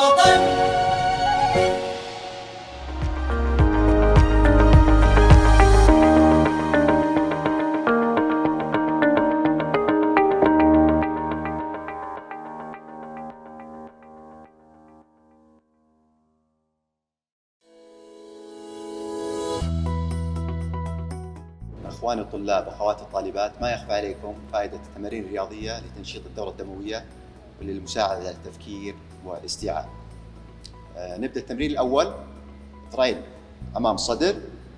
الوطن. إخواني الطلاب وأخواتي الطالبات، ما يخفى عليكم فائدة التمارين الرياضية لتنشيط الدورة الدموية وللمساعدة على التفكير والاستيعاب. نبدأ التمرين الأول. ذراعين أمام الصدر.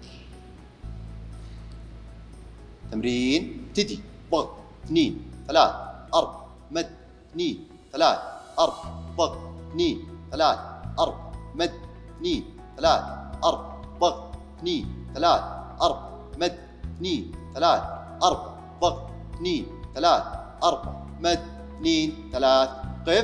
تمرين ابتدي. ضغط 2 3 4 مد 2 3 4 ضغط 2 3 4 مد 2 3 4 ضغط 2 3 4 مد 2 3 4 ضغط 2 3 4 مد 2 3. قف.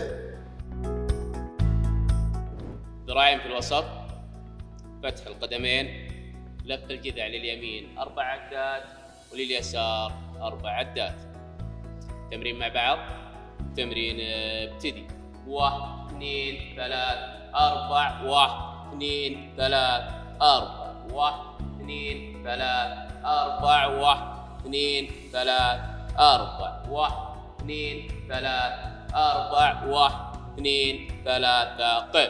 ذراعين في الوسط، فتح القدمين، لف الجذع لليمين 4 عدات ولليسار 4 عدات. تمرين مع بعض. تمرين ابتدي. 1 2 3 4 1 2 3 4 1 2 3 4 1 2 3 4 1 2 3 4 1 2 3. قف.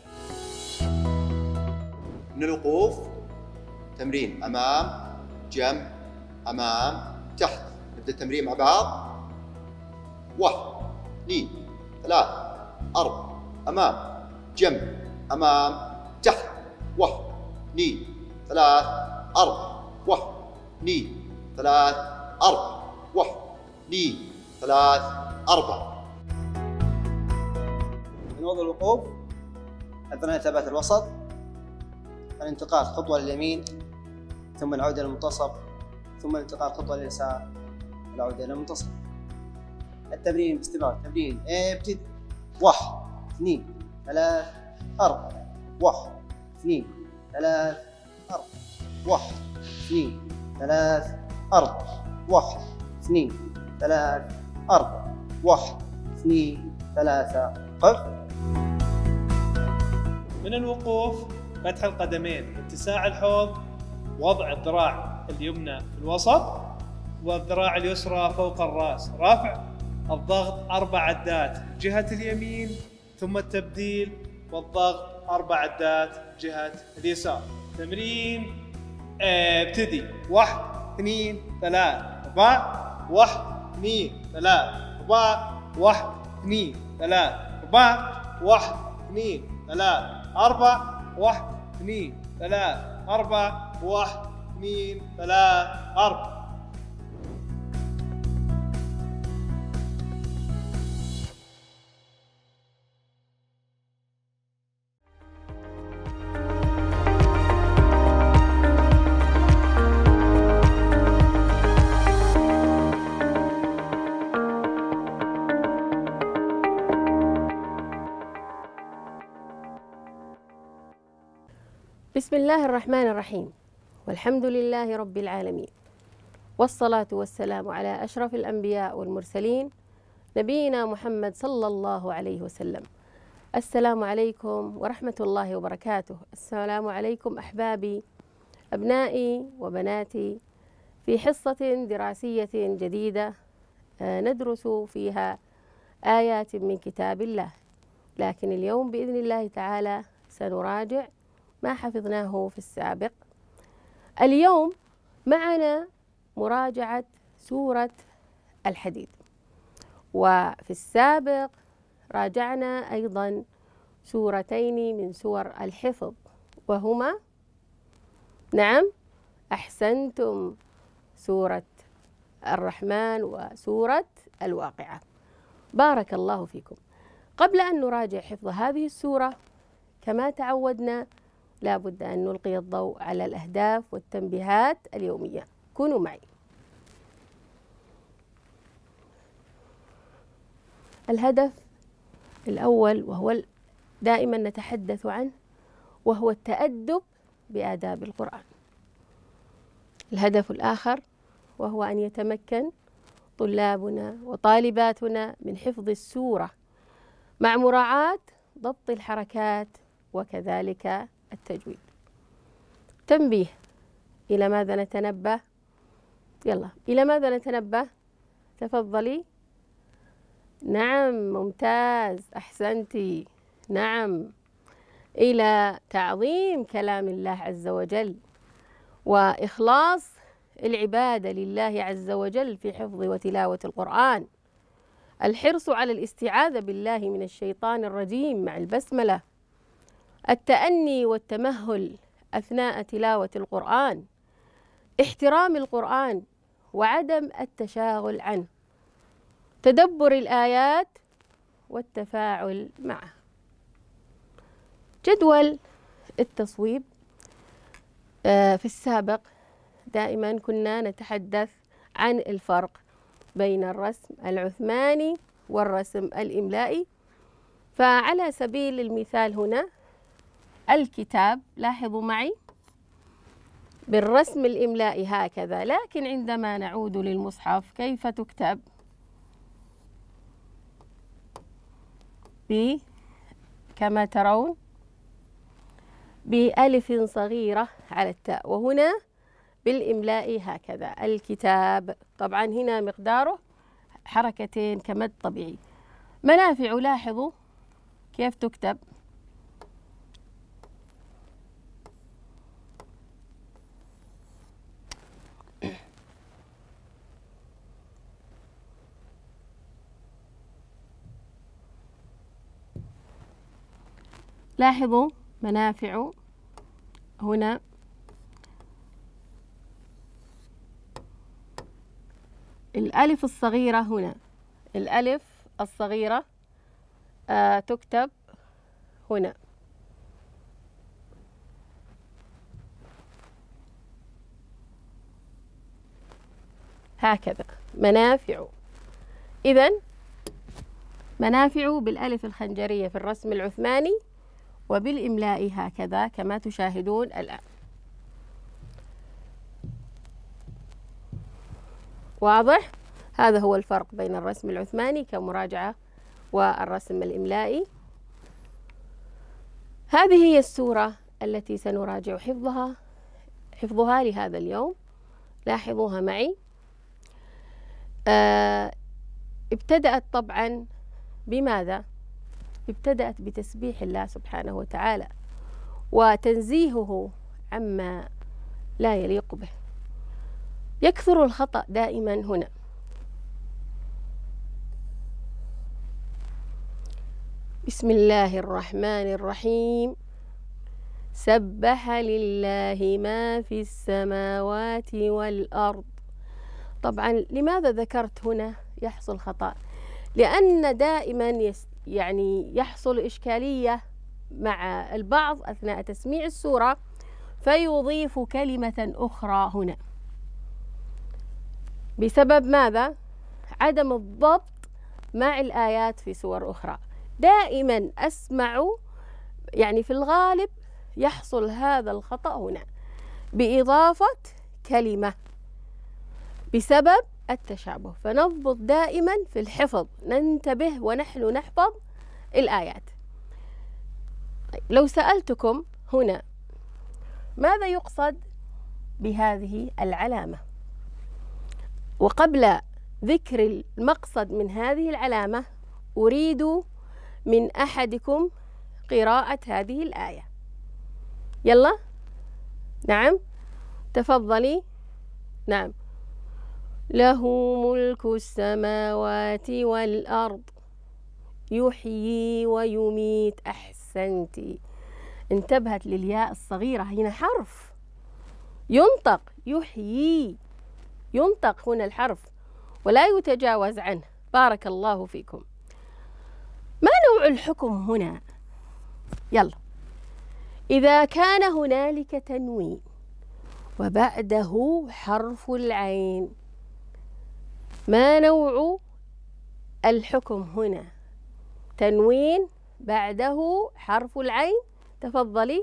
من الوقوف تمرين أمام جنب أمام تحت. نبدأ التمرين مع بعض. 1 2 3 4 أمام جنب أمام تحت. 1 2 3 4 1 2 3 4 1 2 3 4. من وضع الوقوف أثناء ثبات الوسط، الانتقال خطوة لليمين ثم العودة للمنتصف ثم الانتقال خطوة لليسار والعودة للمنتصف. التمرين باستمرار. تمرين ابتدي. 1 2 3 4 1 2 3 4 1 2 3 4 1 2 3 4 1 2 3. قف. من الوقوف فتح القدمين، اتساع الحوض، وضع الذراع اليمنى في الوسط والذراع اليسرى فوق الرأس، رفع الضغط 4 عدات جهة اليمين ثم التبديل والضغط 4 عدات جهة اليسار. تمرين ابتدي. 1 2 3 4 1 2 3 4 1 2 3 4 1 2 3 4 1 2 3 4 1 2 3 4. بسم الله الرحمن الرحيم، والحمد لله رب العالمين، والصلاة والسلام على أشرف الأنبياء والمرسلين نبينا محمد صلى الله عليه وسلم. السلام عليكم ورحمة الله وبركاته. السلام عليكم أحبابي، أبنائي وبناتي، في حصة دراسية جديدة ندرس فيها آيات من كتاب الله، لكن اليوم بإذن الله تعالى سنراجع ما حفظناه في السابق. اليوم معنا مراجعة سورة الحديد، وفي السابق راجعنا أيضا سورتين من سور الحفظ، وهما نعم أحسنتم، سورة الرحمن وسورة الواقعة. بارك الله فيكم. قبل أن نراجع حفظ هذه السورة كما تعودنا لا بد أن نلقي الضوء على الأهداف والتنبيهات اليومية. كونوا معي. الهدف الأول وهو دائما نتحدث عنه وهو التأدب بآداب القرآن. الهدف الآخر وهو أن يتمكن طلابنا وطالباتنا من حفظ السورة مع مراعاة ضبط الحركات وكذلك التجويد. تنبيه، إلى ماذا نتنبه؟ يلا، إلى ماذا نتنبه؟ تفضلي. نعم، ممتاز، أحسنتي. نعم، إلى تعظيم كلام الله عز وجل وإخلاص العبادة لله عز وجل في حفظ وتلاوة القرآن. الحرص على الاستعاذة بالله من الشيطان الرجيم مع البسملة. التأني والتمهل أثناء تلاوة القرآن. احترام القرآن وعدم التشاغل عنه. تدبر الآيات والتفاعل معه. جدول التصويب. في السابق دائما كنا نتحدث عن الفرق بين الرسم العثماني والرسم الإملائي. فعلى سبيل المثال هنا الكتاب، لاحظوا معي بالرسم الإملائي هكذا، لكن عندما نعود للمصحف كيف تكتب؟ كما ترون بألف صغيرة على التاء، وهنا بالإملاء هكذا الكتاب. طبعا هنا مقداره حركتين كمد طبيعي. منافع، لاحظوا كيف تكتب. لاحظوا منافع هنا الألف الصغيرة، هنا الألف الصغيرة تكتب هنا. هكذا منافع. إذن منافع بالألف الخنجرية في الرسم العثماني وبالإملاء هكذا كما تشاهدون الآن. واضح؟ هذا هو الفرق بين الرسم العثماني كمراجعة والرسم الإملائي. هذه هي السورة التي سنراجع حفظها لهذا اليوم. لاحظوها معي. ابتدأت طبعا بماذا؟ ابتدأت بتسبيح الله سبحانه وتعالى وتنزيهه عما لا يليق به. يكثر الخطأ دائما هنا. بسم الله الرحمن الرحيم. سبح لله ما في السماوات والأرض. طبعا لماذا ذكرت هنا يحصل خطأ؟ لأن دائما يحصل إشكالية مع البعض أثناء تسميع السورة فيضيف كلمة أخرى هنا بسبب ماذا؟ عدم الضبط مع الآيات في سور أخرى. دائما أسمع في الغالب يحصل هذا الخطأ هنا بإضافة كلمة بسبب التشابه. فنضبط دائما في الحفظ، ننتبه ونحن نحفظ الآيات. لو سألتكم هنا ماذا يقصد بهذه العلامة؟ وقبل ذكر المقصد من هذه العلامة أريد من أحدكم قراءة هذه الآية. يلا. نعم، تفضلي. نعم. له ملك السماوات والأرض يحيي ويميت. أحسنتي. انتبهت للياء الصغيرة، هنا حرف ينطق. يحيي، ينطق هنا الحرف ولا يتجاوز عنه. بارك الله فيكم. ما نوع الحكم هنا؟ يلا. إذا كان هنالك تنوين وبعده حرف العين، ما نوع الحكم هنا؟ تنوين بعده حرف العين. تفضلي.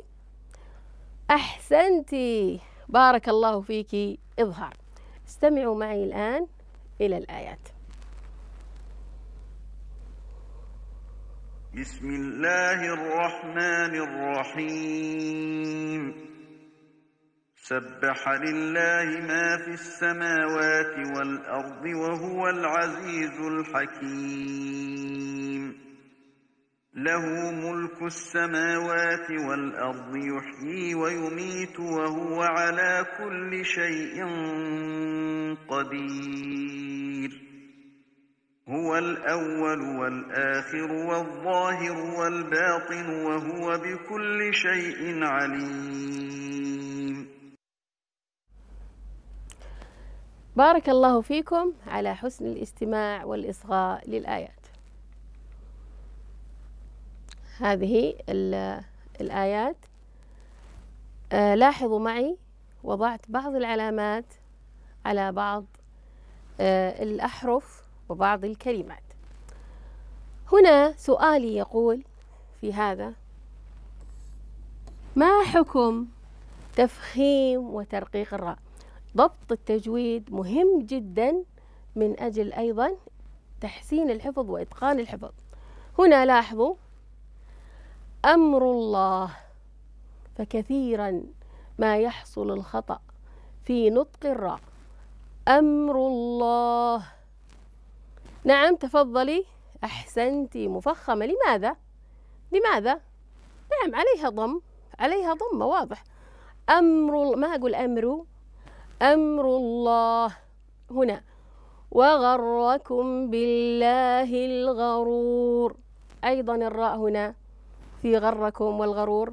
أحسنتي، بارك الله فيك. إظهار. استمعوا معي الآن إلى الآيات. بسم الله الرحمن الرحيم سبح لله ما في السماوات والأرض وهو العزيز الحكيم له ملك السماوات والأرض يحيي ويميت وهو على كل شيء قدير هو الأول والآخر والظاهر والباطن وهو بكل شيء عليم. بارك الله فيكم على حسن الاستماع والإصغاء للآيات. هذه الآيات لاحظوا معي وضعت بعض العلامات على بعض الأحرف وبعض الكلمات. هنا سؤالي يقول في هذا: ما حكم تفخيم وترقيق الراء؟ ضبط التجويد مهم جدا من أجل أيضا تحسين الحفظ وإتقان الحفظ. هنا لاحظوا أمر الله، فكثيرا ما يحصل الخطأ في نطق الراء. أمر الله. نعم تفضلي، أحسنتي، مفخمة. لماذا؟ نعم عليها ضمة واضح. ما أقول أمر الله. هنا وغركم بالله الغرور، أيضا الراء هنا في غركم والغرور.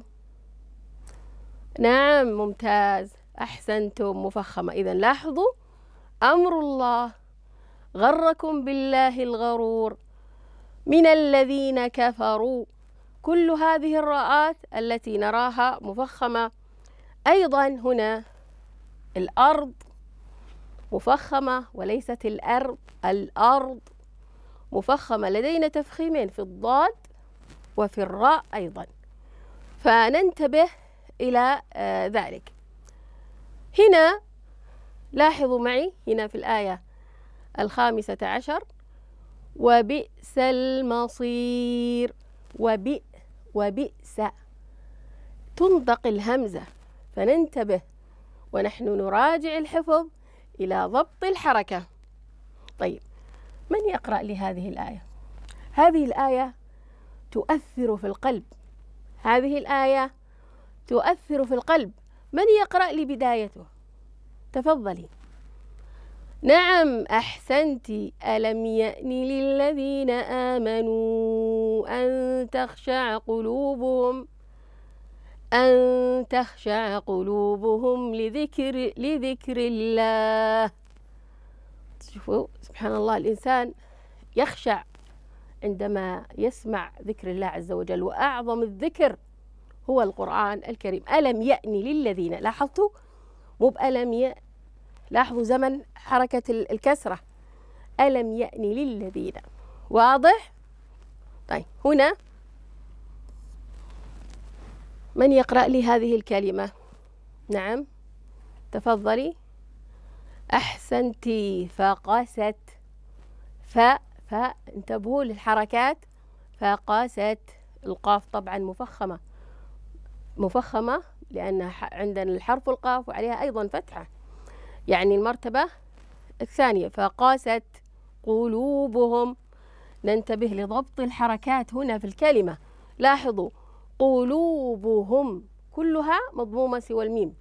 نعم ممتاز، أحسنتم، مفخمة. إذن لاحظوا أمر الله، غركم بالله الغرور، من الذين كفروا. كل هذه الراءات التي نراها مفخمة. أيضا هنا الأرض مفخمة وليست الأرض. الأرض مفخمة. لدينا تفخيمين في الضاد وفي الراء أيضا، فننتبه إلى ذلك. هنا لاحظوا معي هنا في الآية 15: وبئس المصير. وبئس تنطق الهمزة، فننتبه ونحن نراجع الحفظ إلى ضبط الحركة. طيب، من يقرأ لي هذه الآية؟ هذه الآية تؤثر في القلب. هذه الآية تؤثر في القلب. من يقرأ لي بدايته؟ تفضلي. نعم أحسنتي. ألم يأن للذين آمنوا أن تخشع قلوبهم لذكر الله. شوفوا سبحان الله، الإنسان يخشع عندما يسمع ذكر الله عز وجل، وأعظم الذكر هو القرآن الكريم. ألم يأن للذين، لاحظتوا مو بألم لاحظوا زمن حركة الكسرة. ألم يأن للذين، واضح؟ طيب هنا من يقرأ لي هذه الكلمة؟ نعم تفضلي. أحسنتي. فقست. انتبهوا للحركات. فقست. القاف طبعا مفخمة لأن عندنا الحرف القاف وعليها أيضا فتحة، يعني المرتبة الثانية. فقست قلوبهم. ننتبه لضبط الحركات هنا في الكلمة. لاحظوا قلوبهم كلها مضمومة سوى الميم.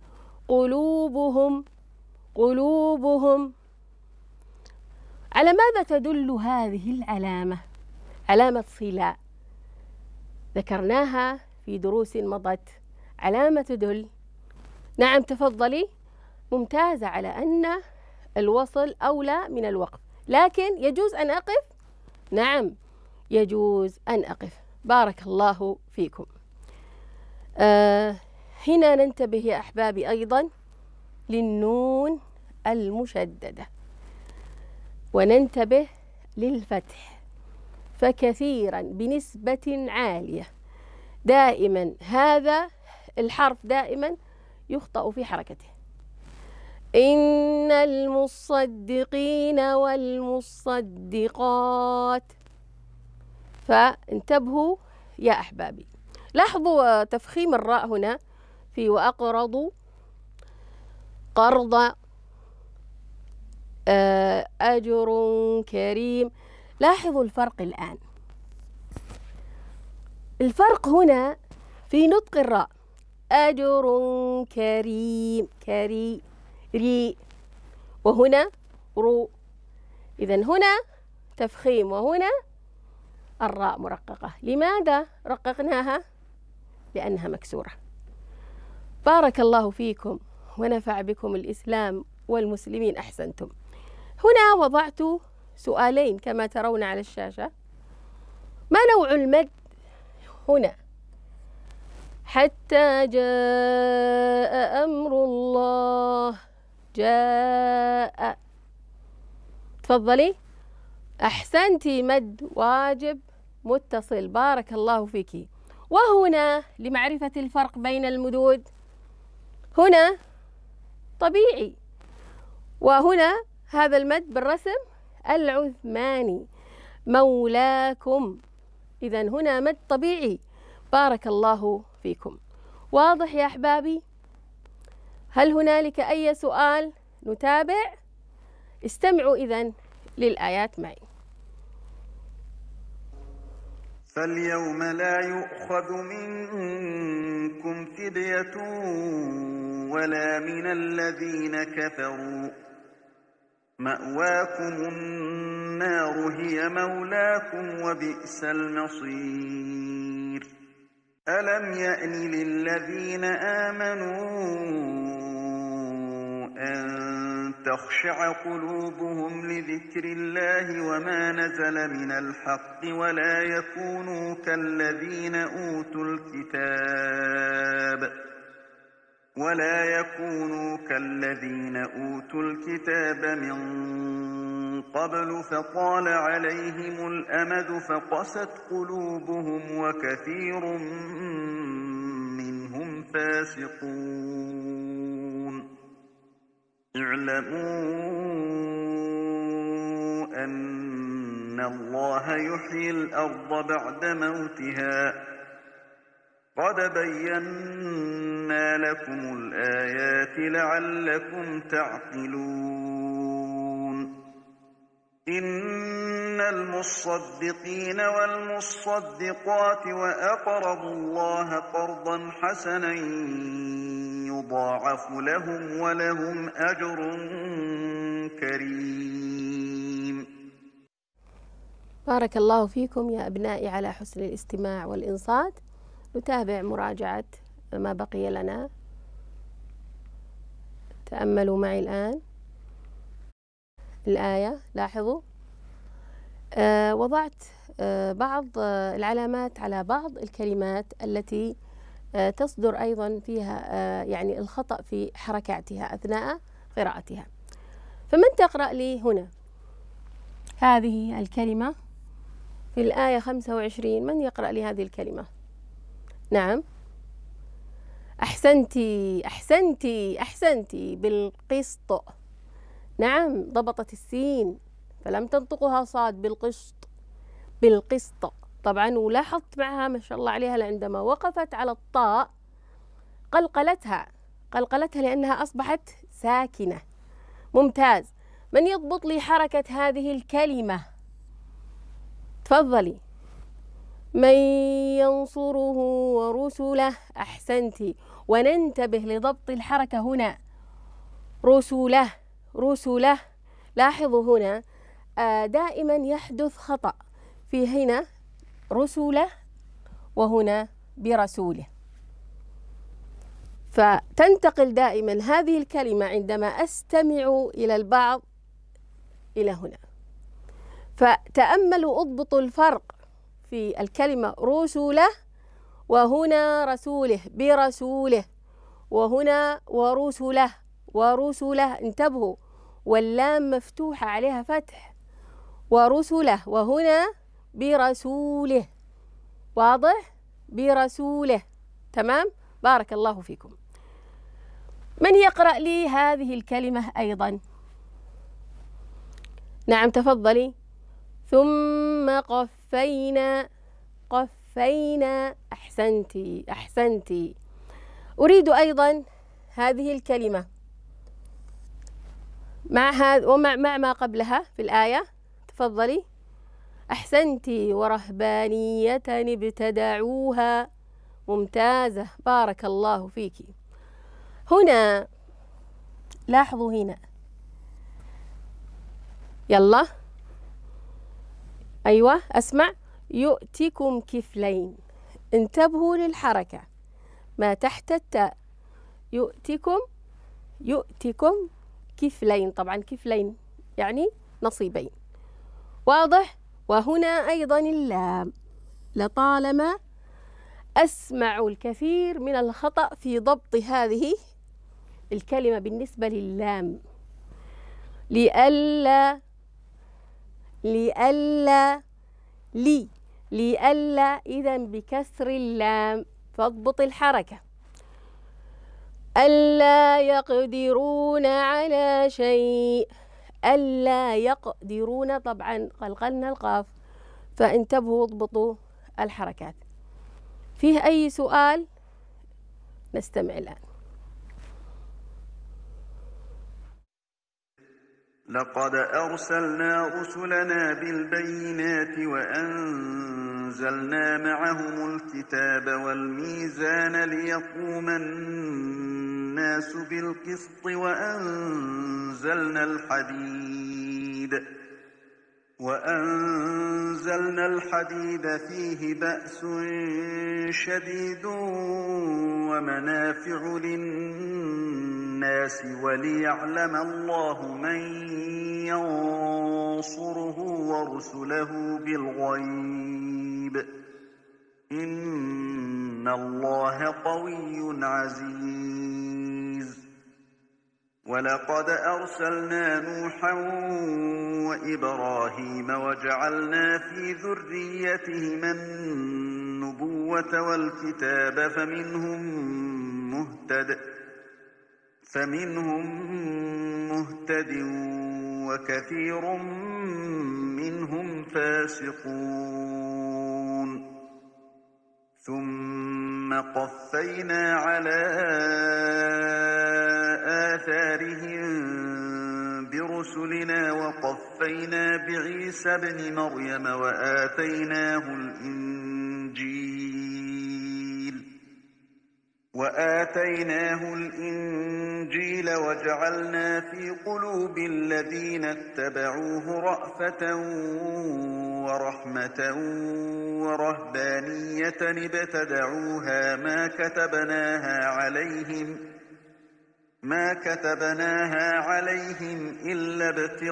قلوبهم. على ماذا تدل هذه العلامة؟ علامة صلة، ذكرناها في دروس مضت. علامة تدل. نعم تفضلي. ممتازة، على أن الوصل أولى من الوقف، لكن يجوز أن أقف. نعم يجوز أن أقف. بارك الله فيكم. هنا ننتبه يا أحبابي أيضا للنون المشددة، وننتبه للفتح. فكثيرا بنسبة عالية دائما هذا الحرف دائما يخطأ في حركته. إن المصدقين والمصدقات. فانتبهوا يا أحبابي. لاحظوا تفخيم الراء هنا في وأقرضوا قرض، أجر كريم. لاحظوا الفرق الآن، الفرق هنا في نطق الراء، أجر كريم، ري، وهنا رو. إذن هنا تفخيم وهنا الراء مرققة. لماذا رققناها؟ لأنها مكسورة. بارك الله فيكم ونفع بكم الإسلام والمسلمين، أحسنتم. هنا وضعت سؤالين كما ترون على الشاشة. ما نوع المد هنا؟ حتى جاء أمر الله، جاء. تفضلي. أحسنتي، مد واجب متصل، بارك الله فيك. وهنا لمعرفة الفرق بين المدود، هنا طبيعي، وهنا هذا المد بالرسم العثماني، مولاكم. إذن هنا مد طبيعي، بارك الله فيكم. واضح يا أحبابي؟ هل هنالك أي سؤال؟ نتابع. استمعوا إذن للآيات معي. فاليوم لا يؤخذ منكم فدية ولا من الذين كفروا، مأواكم النار هي مولاكم وبئس المصير. ألم يأن للذين آمنوا أن تخشع قلوبهم لذكر الله وما نزل من الحق ولا يكونوا كالذين أوتوا الكتاب من قبل فطال عليهم الأمد فقست قلوبهم وكثير منهم فاسقون. اعلموا أن الله يحيي الأرض بعد موتها، قد بينا لكم الآيات لعلكم تعقلون. إن المصدقين والمصدقات وأقرضوا الله قرضا حسنا يضاعف لهم ولهم أجر كريم. بارك الله فيكم يا أبنائي على حسن الاستماع والإنصات. نتابع مراجعة ما بقي لنا. تأملوا معي الآن الآية. لاحظوا وضعت بعض العلامات على بعض الكلمات التي تصدر أيضا فيها يعني الخطأ في حركاتها أثناء قراءتها. فمن تقرأ لي هنا هذه الكلمة في الآية 25؟ من يقرأ لي هذه الكلمة؟ نعم، أحسنتي أحسنتي أحسنتي، بالقسط. نعم، ضبطت السين فلم تنطقها صاد، بالقسط، بالقسط. طبعا ولاحظت معها ما شاء الله عليها عندما وقفت على الطاء قلقلتها لأنها أصبحت ساكنة. ممتاز. من يضبط لي حركة هذه الكلمة؟ تفضلي. من ينصره ورسله. أحسنتي. وننتبه لضبط الحركة هنا، رسله رسله. لاحظوا هنا دائما يحدث خطأ، في هنا رسله وهنا برسوله، فتنتقل دائما هذه الكلمة عندما أستمع إلى البعض إلى هنا. فتأملوا، اضبطوا الفرق في الكلمة رسله وهنا رسوله، برسوله، وهنا ورسله ورسله. انتبهوا، واللام مفتوحة عليها فتح، ورسله، وهنا برسوله. واضح؟ برسوله. تمام؟ بارك الله فيكم. من يقرأ لي هذه الكلمة أيضا؟ نعم، تفضلي. ثم قفينا، وقفينا. أحسنتي أحسنتي. أريد أيضا هذه الكلمة مع هذا ومع ما قبلها في الآية. تفضلي. أحسنتي. ورهبانية ابتدعوها. ممتازة، بارك الله فيك. هنا لاحظوا هنا، يلا أيوة أسمع. يؤتكم كفلين. انتبهوا للحركة ما تحت التاء. يؤتكم كفلين. طبعا كفلين يعني نصيبين، واضح. وهنا أيضا اللام. لطالما أسمع الكثير من الخطأ في ضبط هذه الكلمة بالنسبة لللام. لئلا إذن بكسر اللام، فاضبط الحركة. ألا يقدرون على شيء. ألا يقدرون، طبعا قلقلنا القاف، فانتبهوا اضبطوا الحركات. فيه أي سؤال؟ نستمع الآن. لقد أرسلنا رسلنا بالبينات وأنزلنا معهم الكتاب والميزان ليقوم الناس بالقسط وأنزلنا الحديد فيه بأس شديد ومنافع للناس وليعلم الله من ينصره ورسله بالغيب إن الله قوي عزيز. ولقد أرسلنا نوحا وإبراهيم وجعلنا في ذريتهما النبوة والكتاب فمنهم مهتد وكثير منهم فاسقون. ثم قفينا على آثارهم برسلنا وقفينا بعيسى ابن مريم وآتيناه الإنجيل وجعلنا في قلوب الذين اتبعوه رأفة ورحمة ورهبانية ابتدعوها ما كتبناها عليهم إلا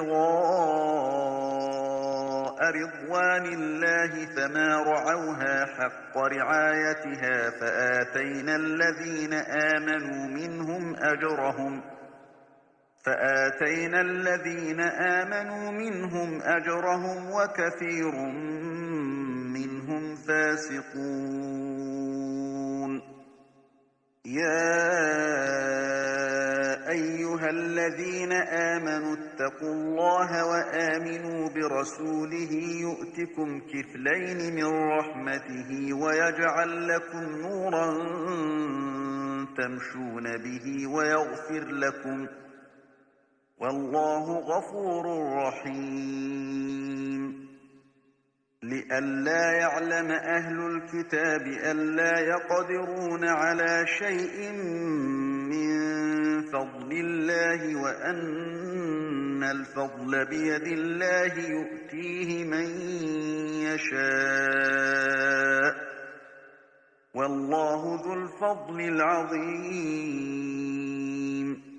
ابتغاء رضوان الله فما رعوها حق رعايتها فآتينا الذين آمنوا منهم أجرهم وكثير منهم فاسقون. يا أيها الذين آمنوا اتقوا الله وآمنوا برسوله يؤتكم كفلين من رحمته ويجعل لكم نورا تمشون به ويغفر لكم والله غفور رحيم. لئلا يعلم أهل الكتاب ألا يقدرون على شيء من فضل الله وأن الفضل بيد الله يؤتيه من يشاء والله ذو الفضل العظيم.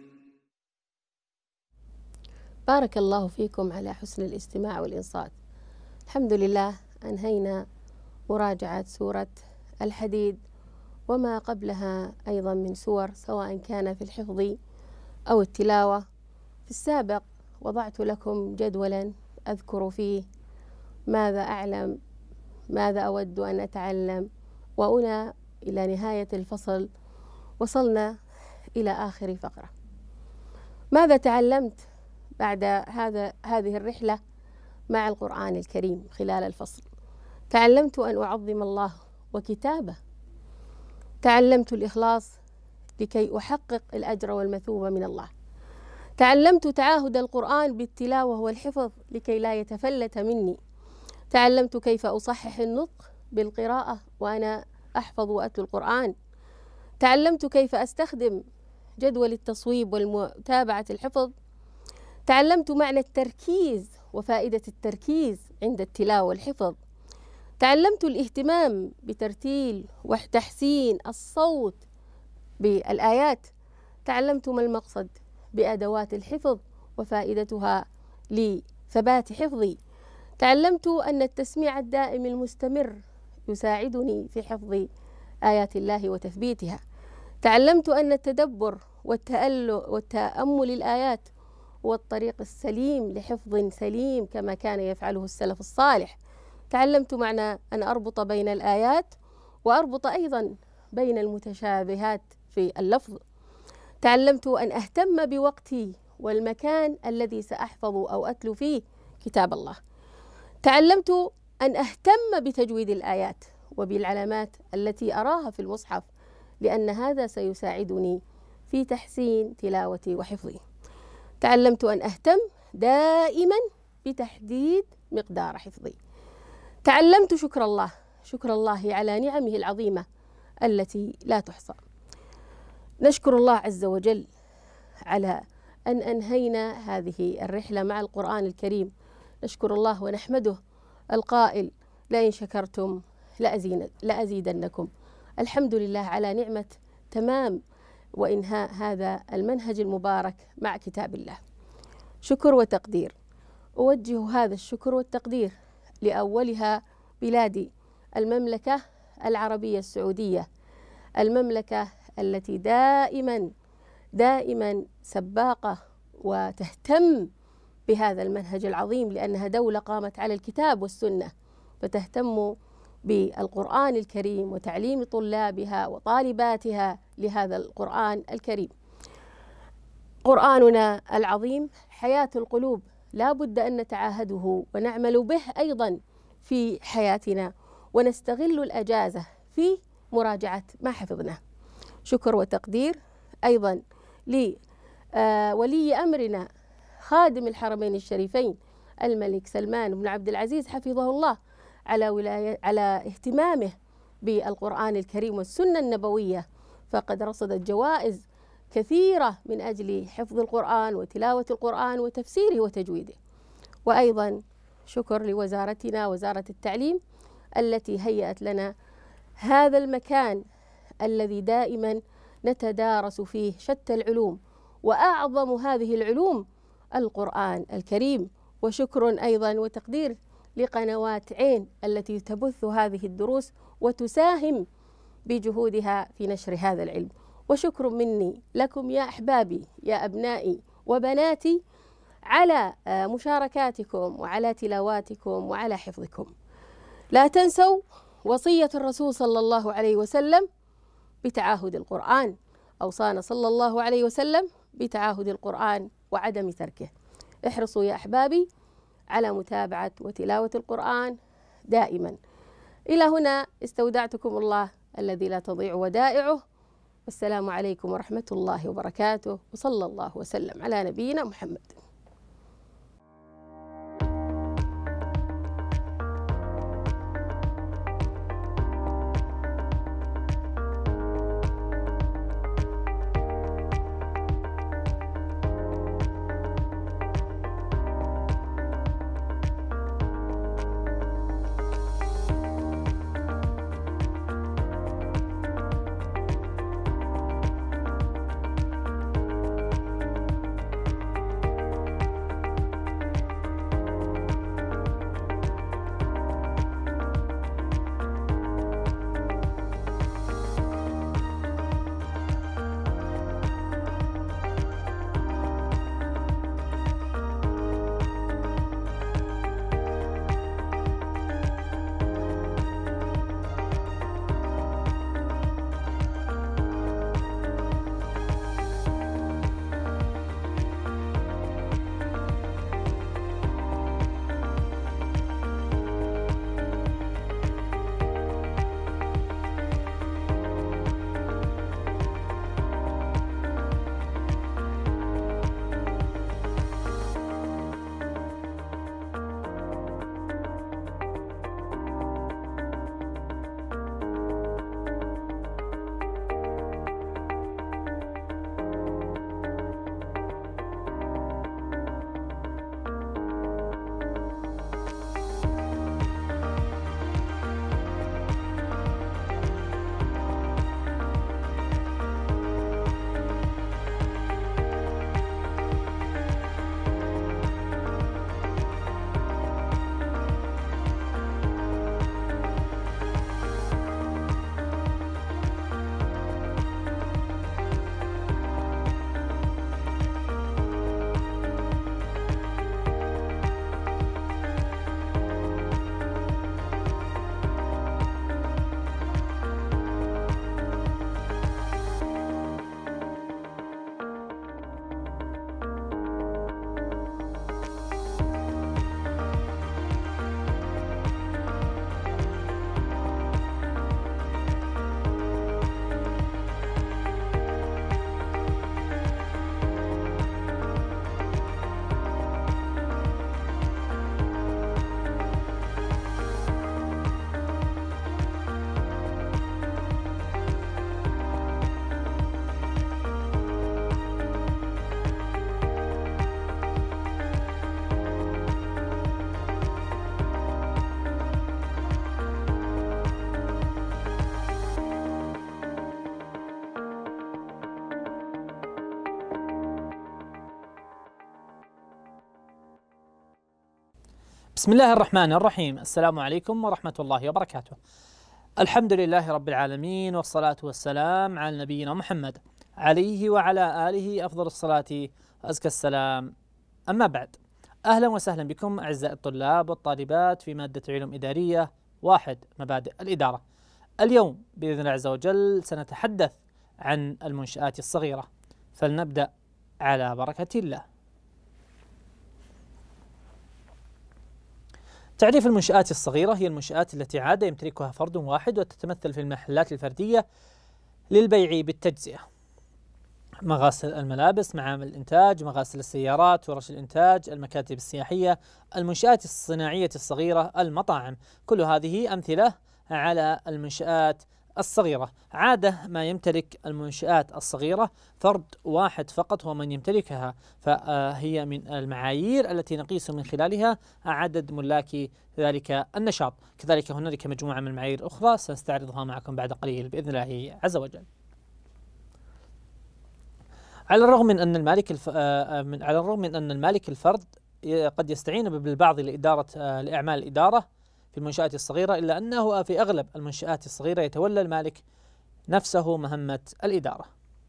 بارك الله فيكم على حسن الاستماع والإنصات. الحمد لله أنهينا مراجعة سورة الحديد وما قبلها أيضا من سور، سواء كان في الحفظ أو التلاوة. في السابق وضعت لكم جدولا أذكر فيه ماذا أعلم، ماذا أود أن أتعلم، وهنا إلى نهاية الفصل وصلنا إلى آخر فقرة. ماذا تعلمت بعد هذه الرحلة مع القرآن الكريم خلال الفصل؟ تعلمت أن أعظم الله وكتابة. تعلمت الإخلاص لكي أحقق الأجر والمثوبة من الله. تعلمت تعاهد القرآن بالتلاوة والحفظ لكي لا يتفلت مني. تعلمت كيف أصحح النطق بالقراءة وأنا أحفظ وأتلو القرآن. تعلمت كيف أستخدم جدول التصويب والمتابعة الحفظ. تعلمت معنى التركيز وفائدة التركيز عند التلاوة والحفظ. تعلمت الاهتمام بترتيل وتحسين الصوت بالآيات. تعلمت ما المقصد بأدوات الحفظ وفائدتها لثبات حفظي. تعلمت أن التسميع الدائم المستمر يساعدني في حفظ آيات الله وتثبيتها. تعلمت أن التدبر والتأمل الآيات هو الطريق السليم لحفظ سليم كما كان يفعله السلف الصالح. تعلمت معنى أن أربط بين الآيات وأربط أيضا بين المتشابهات في اللفظ. تعلمت أن أهتم بوقتي والمكان الذي سأحفظ أو أتلو فيه كتاب الله. تعلمت أن أهتم بتجويد الآيات وبالعلامات التي أراها في المصحف، لأن هذا سيساعدني في تحسين تلاوتي وحفظي. تعلمت أن أهتم دائما بتحديد مقدار حفظي. تعلمت شكر الله على نعمه العظيمة التي لا تحصى. نشكر الله عز وجل على أن أنهينا هذه الرحلة مع القرآن الكريم. نشكر الله ونحمده القائل: لئن شكرتم لأزيدنكم. الحمد لله على نعمة تمام وإنهاء هذا المنهج المبارك مع كتاب الله. شكر وتقدير. أوجه هذا الشكر والتقدير لأولها بلادي المملكة العربية السعودية، المملكة التي دائما سباقة وتهتم بهذا المنهج العظيم، لأنها دولة قامت على الكتاب والسنة، فتهتم بالقرآن الكريم وتعليم طلابها وطالباتها لهذا القرآن الكريم. قرآننا العظيم حياة القلوب، لا بد أن نتعاهده ونعمل به أيضا في حياتنا، ونستغل الأجازة في مراجعة ما حفظناه. شكر وتقدير أيضا لولي أمرنا خادم الحرمين الشريفين الملك سلمان بن عبد العزيز حفظه الله على اهتمامه بالقرآن الكريم والسنة النبوية، فقد رصدت جوائز كثيرة من أجل حفظ القرآن وتلاوة القرآن وتفسيره وتجويده. وأيضا شكر لوزارتنا وزارة التعليم التي هيأت لنا هذا المكان الذي دائما نتدارس فيه شتى العلوم، وأعظم هذه العلوم القرآن الكريم. وشكر أيضا وتقدير لقنوات عين التي تبث هذه الدروس وتساهم بجهودها في نشر هذا العلم. وشكر مني لكم يا أحبابي يا أبنائي وبناتي على مشاركاتكم وعلى تلاواتكم وعلى حفظكم. لا تنسوا وصية الرسول صلى الله عليه وسلم بتعاهد القرآن. أوصانا صلى الله عليه وسلم بتعاهد القرآن وعدم تركه. احرصوا يا أحبابي على متابعة وتلاوة القرآن دائما. إلى هنا استودعتكم الله الذي لا تضيع ودائعه، والسلام عليكم ورحمة الله وبركاته، وصلى الله وسلم على نبينا محمد. بسم الله الرحمن الرحيم. السلام عليكم ورحمة الله وبركاته. الحمد لله رب العالمين، والصلاة والسلام على نبينا محمد عليه وعلى آله أفضل الصلاة وأزكى السلام. أما بعد، أهلا وسهلا بكم أعزائي الطلاب والطالبات في مادة علوم إدارية 1 مبادئ الإدارة. اليوم بإذن الله عز وجل سنتحدث عن المنشآت الصغيرة، فلنبدأ على بركة الله. تعريف المنشآت الصغيرة: هي المنشآت التي عادة يمتلكها فرد واحد وتتمثل في المحلات الفردية للبيع بالتجزئة، مغاسل الملابس، معامل الإنتاج، مغاسل السيارات، ورش الإنتاج، المكاتب السياحية، المنشآت الصناعية الصغيرة، المطاعم. كل هذه أمثلة على المنشآت الصغيرة. عادة ما يمتلك المنشآت الصغيرة فرد واحد فقط هو من يمتلكها، فهي من المعايير التي نقيس من خلالها عدد ملاك ذلك النشاط. كذلك هنالك مجموعة من المعايير الأخرى سنستعرضها معكم بعد قليل بإذن الله عز وجل. على الرغم من أن المالك الفرد قد يستعين بالبعض لأعمال الإدارة في المنشآت الصغيرة، إلا أنه في أغلب المنشآت الصغيرة يتولى المالك نفسه مهمة الإدارة.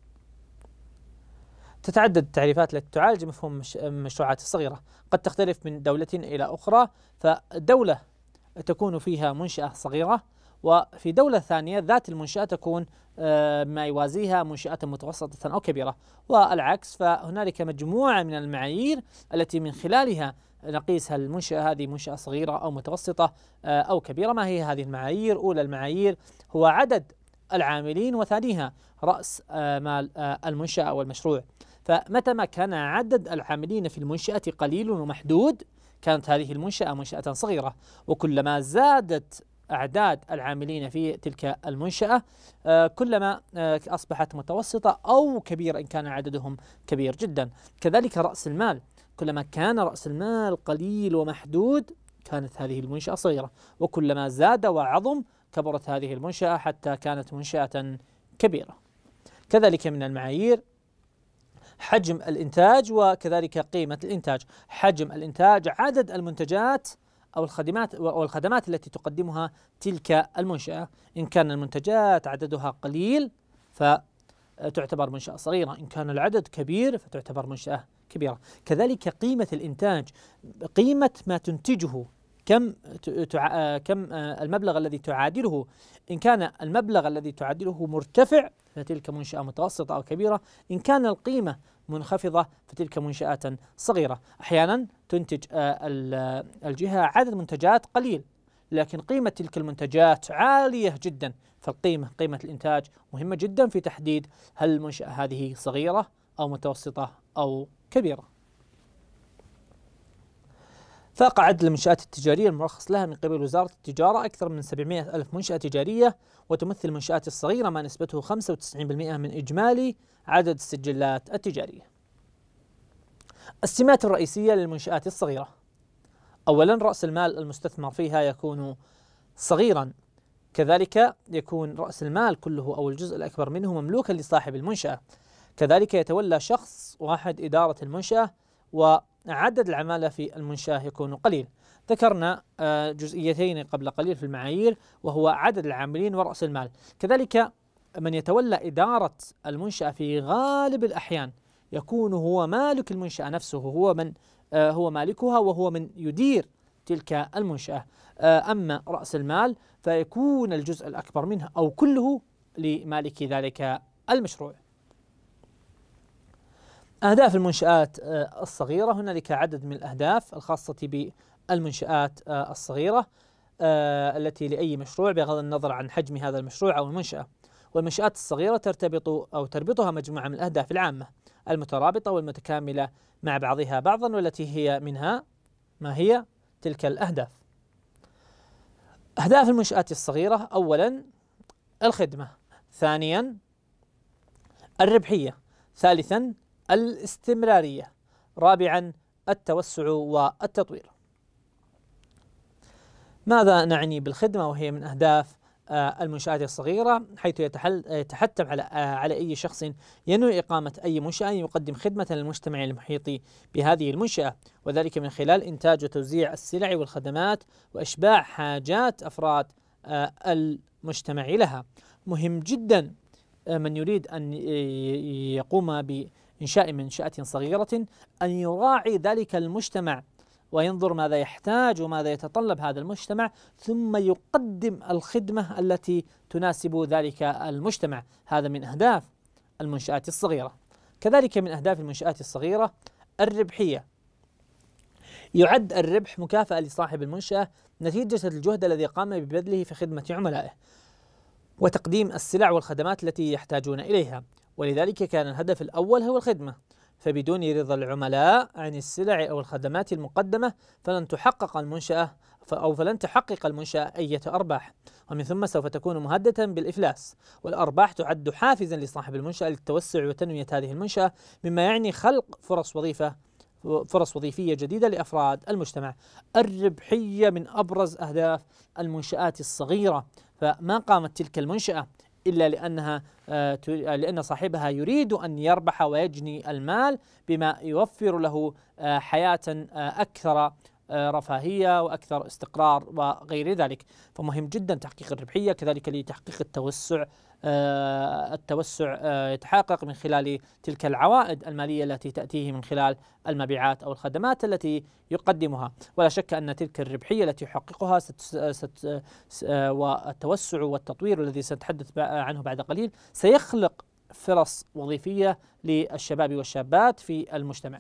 تتعدد التعريفات التي تعالج مفهوم المشروعات الصغيرة، قد تختلف من دولة إلى أخرى، فدولة تكون فيها منشأة صغيرة، وفي دولة ثانية ذات المنشأة تكون ما يوازيها منشأة متوسطة أو كبيرة، والعكس. فهنالك مجموعة من المعايير التي من خلالها نقيس هل المنشأة هذه منشأة صغيرة أو متوسطة أو كبيرة. ما هي هذه المعايير؟ أولى المعايير هو عدد العاملين، وثانيها رأس مال المنشأة أو المشروع. فمتى ما كان عدد العاملين في المنشأة قليل ومحدود كانت هذه المنشأة منشأة صغيرة، وكلما زادت أعداد العاملين في تلك المنشأة كلما أصبحت متوسطة أو كبيرة إن كان عددهم كبير جدا. كذلك رأس المال، كلما كان رأس المال قليل ومحدود كانت هذه المنشأة صغيرة، وكلما زاد وعظم كبرت هذه المنشأة حتى كانت منشأة كبيرة. كذلك من المعايير حجم الإنتاج وكذلك قيمة الإنتاج. حجم الإنتاج عدد المنتجات أو الخدمات التي تقدمها تلك المنشأة. إن كان المنتجات عددها قليل فتعتبر منشأة صغيرة، إن كان العدد كبير فتعتبر منشأة كبيرة. كذلك قيمة الإنتاج، قيمة ما تنتجه، كم المبلغ الذي تعادله. إن كان المبلغ الذي تعادله مرتفع فتلك منشأة متوسطة أو كبيرة، إن كان القيمة منخفضة فتلك منشأة صغيرة. أحيانا تنتج الجهة عدد منتجات قليل لكن قيمة تلك المنتجات عالية جدا، قيمة الإنتاج مهمة جدا في تحديد هل المنشأة هذه صغيرة أو متوسطة أو كبيرة. فاق عدد المنشآت التجارية المرخص لها من قبل وزارة التجارة أكثر من 700 ألف منشأة تجارية، وتمثل المنشآت الصغيرة ما نسبته 95% من إجمالي عدد السجلات التجارية. السمات الرئيسية للمنشآت الصغيرة: أولا، رأس المال المستثمر فيها يكون صغيرا، كذلك يكون رأس المال كله أو الجزء الأكبر منه مملوكا لصاحب المنشأة، كذلك يتولى شخص واحد إدارة المنشأة، وعدد العمالة في المنشأة يكون قليل. ذكرنا جزئيتين قبل قليل في المعايير، وهو عدد العاملين ورأس المال. كذلك من يتولى إدارة المنشأة في غالب الأحيان يكون هو مالك المنشأة نفسه، هو مالكها وهو من يدير تلك المنشأة. أما رأس المال فيكون الجزء الأكبر منها أو كله لمالك ذلك المشروع. أهداف المنشآت الصغيرة: هنالك عدد من الأهداف الخاصة بالمنشآت الصغيرة التي لأي مشروع بغض النظر عن حجم هذا المشروع أو المنشأة. والمنشآت الصغيرة تربطها مجموعة من الأهداف العامة المترابطة والمتكاملة مع بعضها بعضا، والتي هي منها ما هي تلك الأهداف. أهداف المنشآت الصغيرة: أولا الخدمة، ثانيا الربحية، ثالثا الاستمرارية، رابعا التوسع والتطوير. ماذا نعني بالخدمة وهي من أهداف المنشآت الصغيرة، حيث يتحتم على أي شخص ينوي إقامة أي منشأة يقدم خدمة للمجتمع المحيط بهذه المنشأة، وذلك من خلال إنتاج وتوزيع السلع والخدمات وإشباع حاجات أفراد المجتمع لها. مهم جدا من يريد أن يقوم بإنشاء منشأة صغيرة أن يراعي ذلك المجتمع وينظر ماذا يحتاج وماذا يتطلب هذا المجتمع، ثم يقدم الخدمة التي تناسب ذلك المجتمع. هذا من أهداف المنشآت الصغيرة. كذلك من أهداف المنشآت الصغيرة الربحية. يعد الربح مكافأة لصاحب المنشأة نتيجة الجهد الذي قام ببذله في خدمة عملائه وتقديم السلع والخدمات التي يحتاجون إليها، ولذلك كان الهدف الأول هو الخدمة، فبدون رضا العملاء عن السلع أو الخدمات المقدمة فلن تحقق المنشأة أي أرباح، ومن ثم سوف تكون مهددة بالإفلاس. والأرباح تعد حافزا لصاحب المنشأة للتوسع وتنمية هذه المنشأة، مما يعني خلق فرص وظيفية جديدة لأفراد المجتمع. الربحية من أبرز أهداف المنشآت الصغيرة، فما قامت تلك المنشأة إلا لأن صاحبها يريد أن يربح ويجني المال بما يوفر له حياة أكثر رفاهية وأكثر استقرار وغير ذلك. فمهم جدا تحقيق الربحية. كذلك لتحقيق التوسع يتحقق من خلال تلك العوائد المالية التي تأتيه من خلال المبيعات أو الخدمات التي يقدمها. ولا شك أن تلك الربحية التي يحققها والتوسع والتطوير الذي سنتحدث عنه بعد قليل سيخلق فرص وظيفية للشباب والشابات في المجتمع.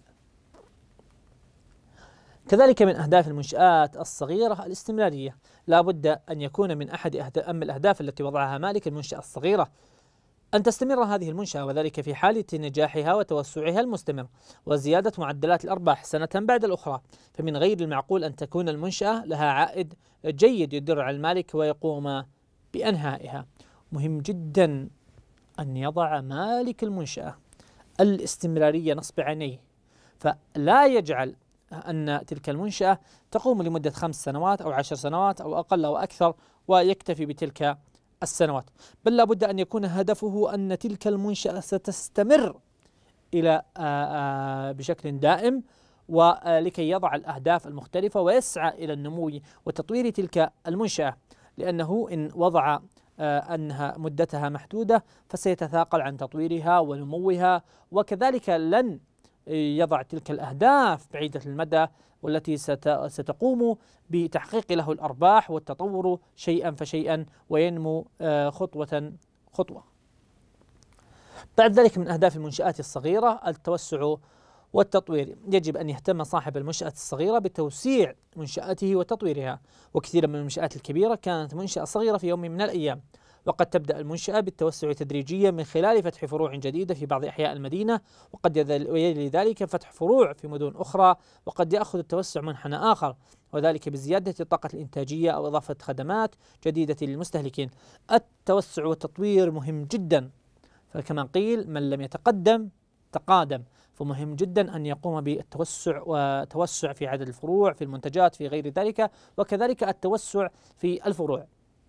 كذلك من أهداف المنشآت الصغيرة الاستمرارية. لا بد أن يكون من أحد الأهداف التي وضعها مالك المنشأة الصغيرة أن تستمر هذه المنشأة، وذلك في حالة نجاحها وتوسعها المستمر وزيادة معدلات الأرباح سنة بعد الأخرى. فمن غير المعقول أن تكون المنشأة لها عائد جيد يدر على المالك ويقوم بأنهائها. مهم جدا أن يضع مالك المنشأة الاستمرارية نصب عينيه، فلا يجعل أن تلك المنشأة تقوم لمدة 5 سنوات أو 10 سنوات أو أقل أو أكثر ويكتفي بتلك السنوات، بل لا بد أن يكون هدفه أن تلك المنشأة ستستمر إلى بشكل دائم، ولكي يضع الأهداف المختلفة ويسعى إلى النمو وتطوير تلك المنشأة، لأنه إن وضع أنها مدتها محدودة فسيتثاقل عن تطويرها ونموها، وكذلك لن يضع تلك الأهداف بعيدة المدى والتي ستقوم بتحقيق له الأرباح والتطور شيئا فشيئا وينمو خطوة خطوة. بعد ذلك من أهداف المنشآت الصغيرة التوسع والتطوير. يجب أن يهتم صاحب المنشأة الصغيرة بتوسيع منشأته وتطويرها، وكثيرا من المنشآت الكبيرة كانت منشأة صغيرة في يوم من الأيام، وقد تبدأ المنشأة بالتوسع تدريجيا من خلال فتح فروع جديدة في بعض أحياء المدينة، وقد يلي ذلك فتح فروع في مدن أخرى، وقد يأخذ التوسع منحنى آخر، وذلك بزيادة الطاقة الإنتاجية أو إضافة خدمات جديدة للمستهلكين. التوسع والتطوير مهم جدا، فكما قيل من لم يتقدم تقادم، فمهم جدا أن يقوم بالتوسع وتوسع في عدد الفروع في المنتجات في غير ذلك، وكذلك التوسع في الفروع.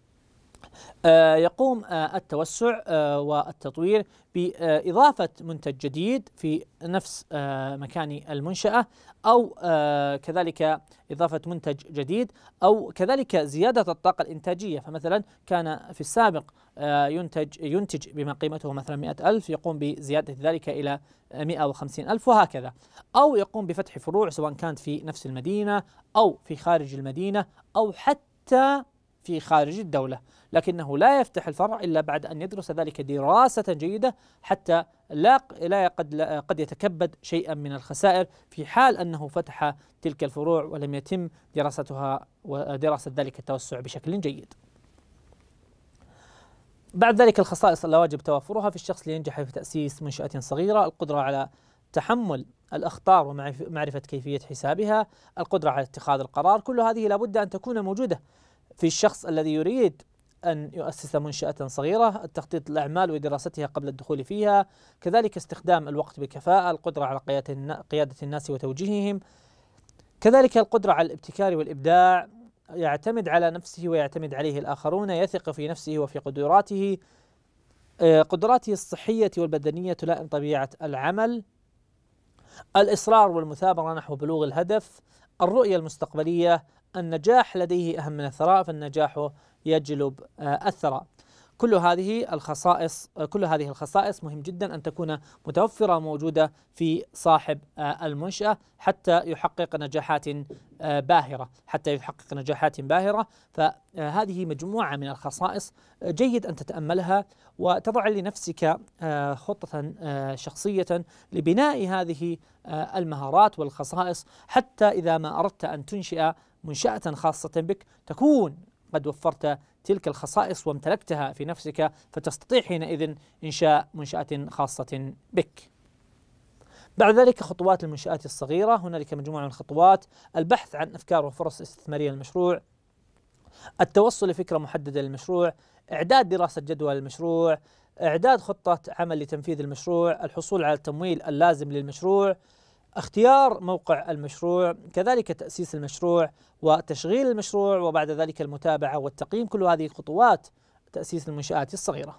يقوم التوسع والتطوير بإضافة منتج جديد في نفس مكان المنشأة، أو كذلك إضافة منتج جديد، أو كذلك زيادة الطاقة الإنتاجية. فمثلا كان في السابق ينتج بما قيمته مثلا 100,000، يقوم بزيادة ذلك إلى 150,000 وهكذا، أو يقوم بفتح فروع سواء كانت في نفس المدينة أو في خارج المدينة أو حتى في خارج الدولة، لكنه لا يفتح الفرع إلا بعد أن يدرس ذلك دراسة جيدة حتى قد يتكبد شيئا من الخسائر في حال أنه فتح تلك الفروع ولم يتم دراستها ودراسة ذلك التوسع بشكل جيد. بعد ذلك الخصائص التي واجب توفرها في الشخص لينجح في تأسيس منشأة صغيرة: القدرة على تحمل الأخطار ومعرفة كيفية حسابها، القدرة على اتخاذ القرار. كل هذه لابد أن تكون موجودة في الشخص الذي يريد أن يؤسس منشأة صغيرة: التخطيط الأعمال ودراستها قبل الدخول فيها، كذلك استخدام الوقت بكفاءة، القدرة على قيادة الناس وتوجيههم، كذلك القدرة على الابتكار والإبداع، يعتمد على نفسه ويعتمد عليه الآخرون، يثق في نفسه وفي قدراته، قدراته الصحية والبدنية تلائم طبيعة العمل، الإصرار والمثابرة نحو بلوغ الهدف، الرؤية المستقبلية، النجاح لديه أهم من الثراء فالنجاح يجلب الثراء. كل هذه الخصائص مهم جدا أن تكون متوفرة موجودة في صاحب المنشأة حتى يحقق نجاحات باهرة. فهذه مجموعة من الخصائص جيد أن تتأملها وتضع لنفسك خطة شخصية لبناء هذه المهارات والخصائص، حتى إذا ما أردت أن تنشئ منشأة خاصة بك تكون قد وفرت تلك الخصائص وامتلكتها في نفسك، فتستطيع حينئذ إنشاء منشأة خاصة بك. بعد ذلك خطوات المنشآت الصغيرة، هنالك مجموعة من الخطوات: البحث عن أفكار وفرص استثمارية للمشروع، التوصل لفكرة محددة للمشروع، إعداد دراسة جدوى للمشروع، إعداد خطة عمل لتنفيذ المشروع، الحصول على التمويل اللازم للمشروع، اختيار موقع المشروع، كذلك تأسيس المشروع وتشغيل المشروع، وبعد ذلك المتابعة والتقييم. كل هذه خطوات تأسيس المنشآت الصغيرة.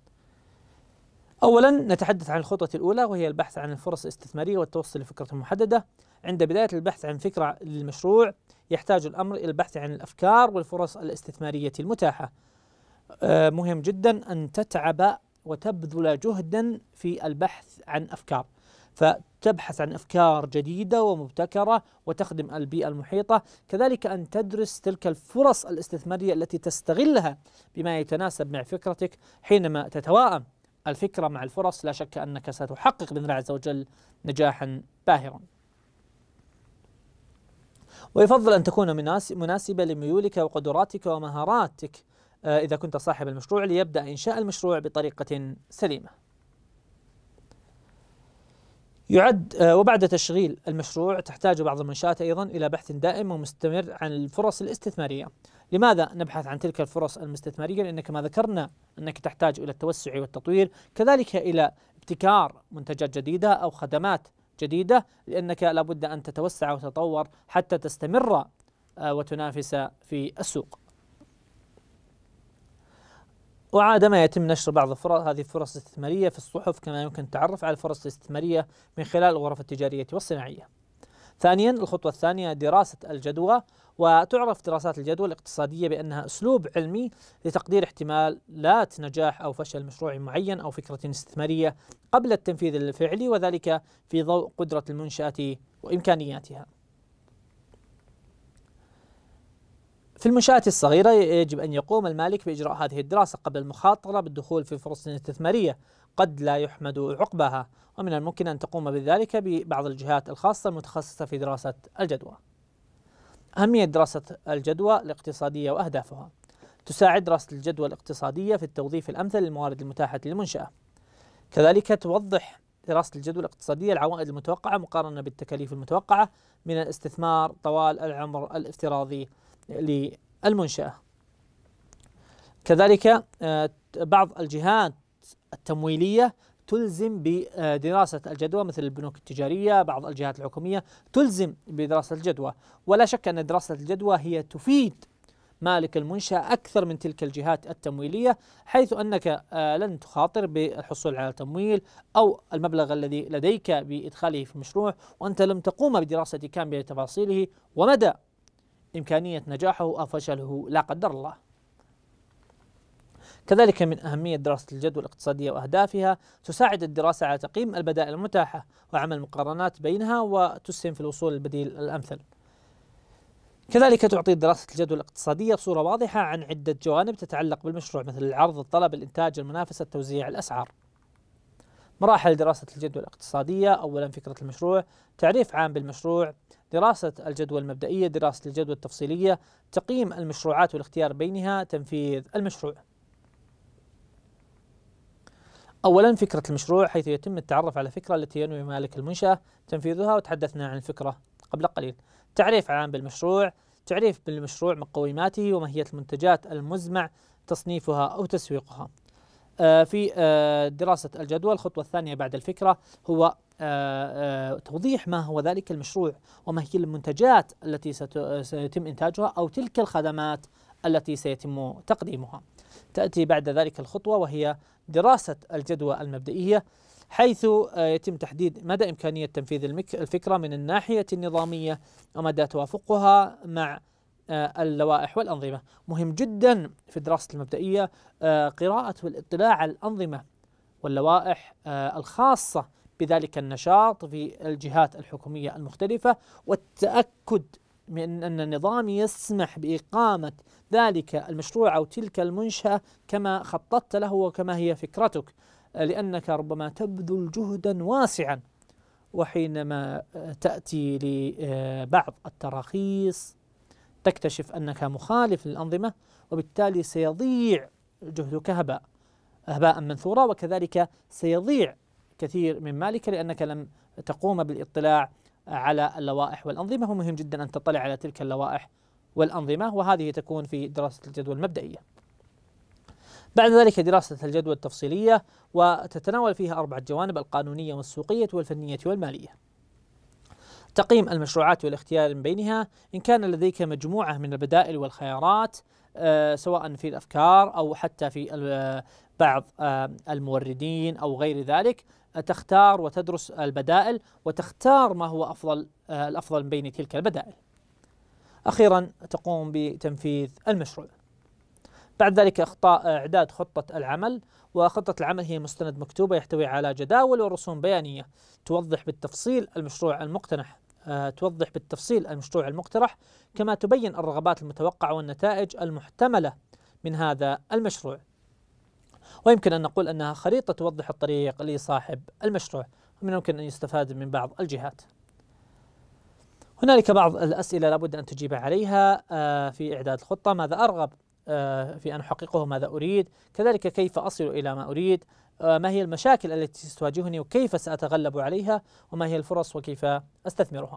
أولا نتحدث عن الخطوة الأولى، وهي البحث عن الفرص الاستثمارية والتوصل لفكرة محددة. عند بداية البحث عن فكرة للمشروع يحتاج الأمر إلى البحث عن الأفكار والفرص الاستثمارية المتاحة. مهم جدا أن تتعب وتبذل جهدا في البحث عن أفكار، فتبحث عن أفكار جديدة ومبتكرة وتخدم البيئة المحيطة، كذلك أن تدرس تلك الفرص الاستثمارية التي تستغلها بما يتناسب مع فكرتك. حينما تتواءم الفكرة مع الفرص لا شك أنك ستحقق بإذن الله عز وجل نجاحا باهرا. ويفضل أن تكون مناسبة لميولك وقدراتك ومهاراتك إذا كنت صاحب المشروع، ليبدأ إنشاء المشروع بطريقة سليمة. وبعد تشغيل المشروع تحتاج بعض المنشآت أيضا إلى بحث دائم ومستمر عن الفرص الاستثمارية. لماذا نبحث عن تلك الفرص الاستثمارية؟ لأن كما ذكرنا أنك تحتاج إلى التوسع والتطوير، كذلك إلى ابتكار منتجات جديدة أو خدمات جديدة، لأنك لابد أن تتوسع وتتطور حتى تستمر وتنافس في السوق. وعادما يتم نشر بعض هذه الفرص الاستثمارية في الصحف، كما يمكن التعرف على الفرص الاستثمارية من خلال الغرف التجارية والصناعية. ثانيا الخطوة الثانية دراسة الجدوى، وتعرف دراسات الجدوى الاقتصادية بأنها أسلوب علمي لتقدير احتمالات نجاح أو فشل مشروع معين أو فكرة استثمارية قبل التنفيذ الفعلي، وذلك في ضوء قدرة المنشأة وإمكانياتها. في المنشآت الصغيرة يجب أن يقوم المالك بإجراء هذه الدراسة قبل المخاطرة بالدخول في فرص استثمارية قد لا يحمد عقباها، ومن الممكن أن تقوم بذلك ببعض الجهات الخاصة المتخصصة في دراسة الجدوى. أهمية دراسة الجدوى الاقتصادية وأهدافها: تساعد دراسة الجدوى الاقتصادية في التوظيف الأمثل للموارد المتاحة للمنشأة. كذلك توضح دراسة الجدوى الاقتصادية العوائد المتوقعة مقارنة بالتكاليف المتوقعة من الاستثمار طوال العمر الافتراضي للمنشأة. كذلك بعض الجهات التمويلية تلزم بدراسة الجدوى مثل البنوك التجارية، بعض الجهات الحكومية تلزم بدراسة الجدوى، ولا شك أن دراسة الجدوى هي تفيد مالك المنشأة أكثر من تلك الجهات التمويلية، حيث أنك لن تخاطر بالحصول على تمويل أو المبلغ الذي لديك بإدخاله في المشروع وأنت لم تقوم بدراسة كاملة لتفاصيله ومدى إمكانية نجاحه أو فشله لا قدر الله. كذلك من أهمية دراسة الجدوى الاقتصادية وأهدافها تساعد الدراسة على تقييم البدائل المتاحة وعمل مقارنات بينها وتسهم في الوصول للبديل الأمثل. كذلك تعطي دراسة الجدوى الاقتصادية صورة واضحة عن عدة جوانب تتعلق بالمشروع مثل العرض، الطلب، الإنتاج، المنافسة، توزيع الأسعار. مراحل دراسة الجدوى الاقتصادية: أولا فكرة المشروع، تعريف عام بالمشروع، دراسة الجدوى المبدئية، دراسة الجدوى التفصيلية، تقييم المشروعات والاختيار بينها، تنفيذ المشروع. أولا فكرة المشروع، حيث يتم التعرف على الفكرة التي ينوي مالك المنشأة تنفيذها، وتحدثنا عن الفكرة قبل قليل. تعريف عام بالمشروع، تعريف بالمشروع، مقوماته وماهية المنتجات المزمع تصنيفها أو تسويقها. في دراسة الجدوى الخطوة الثانية بعد الفكرة هو توضيح ما هو ذلك المشروع وما هي المنتجات التي سيتم إنتاجها أو تلك الخدمات التي سيتم تقديمها. تأتي بعد ذلك الخطوة وهي دراسة الجدوى المبدئية، حيث يتم تحديد مدى إمكانية تنفيذ الفكرة من الناحية النظامية ومدى توافقها مع اللوائح والأنظمة. مهم جدا في الدراسة المبدئية قراءة والاطلاع على الأنظمة واللوائح الخاصة بذلك النشاط في الجهات الحكومية المختلفة، والتأكد من أن النظام يسمح بإقامة ذلك المشروع أو تلك المنشأة كما خططت له وكما هي فكرتك، لأنك ربما تبذل جهدا واسعا، وحينما تأتي لبعض التراخيص تكتشف أنك مخالف للأنظمة، وبالتالي سيضيع جهدك هباء منثورا، وكذلك سيضيع كثير من مالك لأنك لم تقوم بالاطلاع على اللوائح والأنظمة. ومهم جدا أن تطلع على تلك اللوائح والأنظمة، وهذه تكون في دراسة الجدوى المبدئية. بعد ذلك دراسة الجدوى التفصيلية، وتتناول فيها 4 جوانب: القانونية والسوقية والفنية والمالية. تقييم المشروعات والاختيار من بينها، إن كان لديك مجموعة من البدائل والخيارات سواء في الأفكار أو حتى في بعض الموردين أو غير ذلك، تختار وتدرس البدائل وتختار ما هو الأفضل من بين تلك البدائل. أخيرا تقوم بتنفيذ المشروع. بعد ذلك إعداد خطة العمل، وخطة العمل هي مستند مكتوبة يحتوي على جداول ورسوم بيانية توضح بالتفصيل المشروع المقترح، كما تبين الرغبات المتوقعة والنتائج المحتملة من هذا المشروع. ويمكن أن نقول أنها خريطة توضح الطريق لصاحب المشروع، ومن الممكن أن يستفاد من بعض الجهات. هنالك بعض الأسئلة لابد أن تجيب عليها في إعداد الخطة: ماذا أرغب في أن أحققه؟ ماذا أريد؟ كذلك كيف أصل إلى ما أريد؟ ما هي المشاكل التي ستواجهني وكيف سأتغلب عليها؟ وما هي الفرص وكيف أستثمرها؟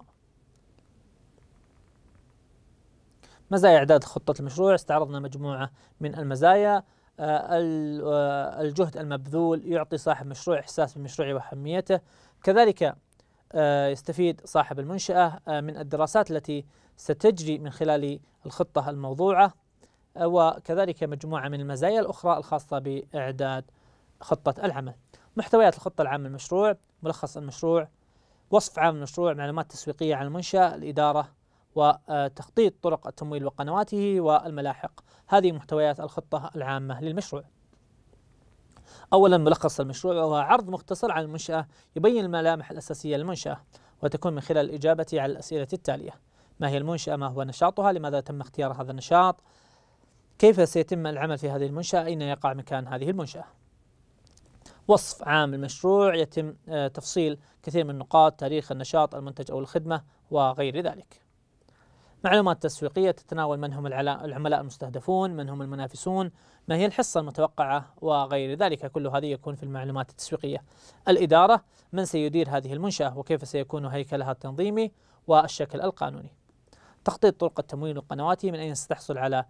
مزايا إعداد خطة المشروع: استعرضنا مجموعة من المزايا. الجهد المبذول يعطي صاحب مشروع إحساس بالمشروع وأهميته، كذلك يستفيد صاحب المنشأة من الدراسات التي ستجري من خلال الخطة الموضوعة، وكذلك مجموعة من المزايا الأخرى الخاصة بإعداد خطة العمل. محتويات الخطة العامة للمشروع: ملخص المشروع، وصف عام المشروع، معلومات تسويقية عن المنشأة، الإدارة، وتخطيط طرق التمويل وقنواته، والملاحق. هذه محتويات الخطة العامة للمشروع. أولا ملخص المشروع، وهو عرض مختصر عن المنشأة يبين الملامح الأساسية للمنشأة، وتكون من خلال الإجابة على الأسئلة التالية: ما هي المنشأة؟ ما هو نشاطها؟ لماذا تم اختيار هذا النشاط؟ كيف سيتم العمل في هذه المنشأة؟ أين يقع مكان هذه المنشأة؟ وصف عام المشروع، يتم تفصيل كثير من النقاط: تاريخ النشاط، المنتج أو الخدمة، وغير ذلك. معلومات تسويقية، تتناول من هم العملاء المستهدفون، من هم المنافسون، ما هي الحصة المتوقعة، وغير ذلك. كل هذه يكون في المعلومات التسويقية. الإدارة، من سيدير هذه المنشأة وكيف سيكون هيكلها التنظيمي والشكل القانوني. تخطيط طرق التمويل وقنواته، من أين ستحصل على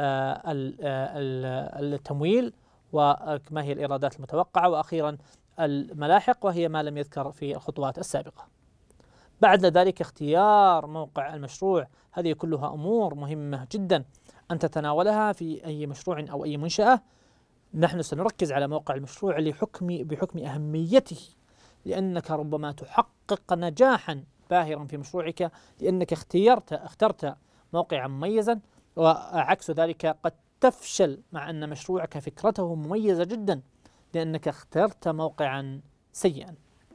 التمويل وما هي الإيرادات المتوقعة. وأخيرا الملاحق، وهي ما لم يذكر في الخطوات السابقة. بعد ذلك اختيار موقع المشروع، هذه كلها أمور مهمة جدا أن تتناولها في أي مشروع أو أي منشأة. نحن سنركز على موقع المشروع بحكم أهميته، لأنك ربما تحقق نجاحا باهرا في مشروعك لأنك اخترت موقعا مميزا، وعكس ذلك قد تفشل مع أن مشروعك فكرته مميزة جدا لأنك اخترت موقعا سيئا.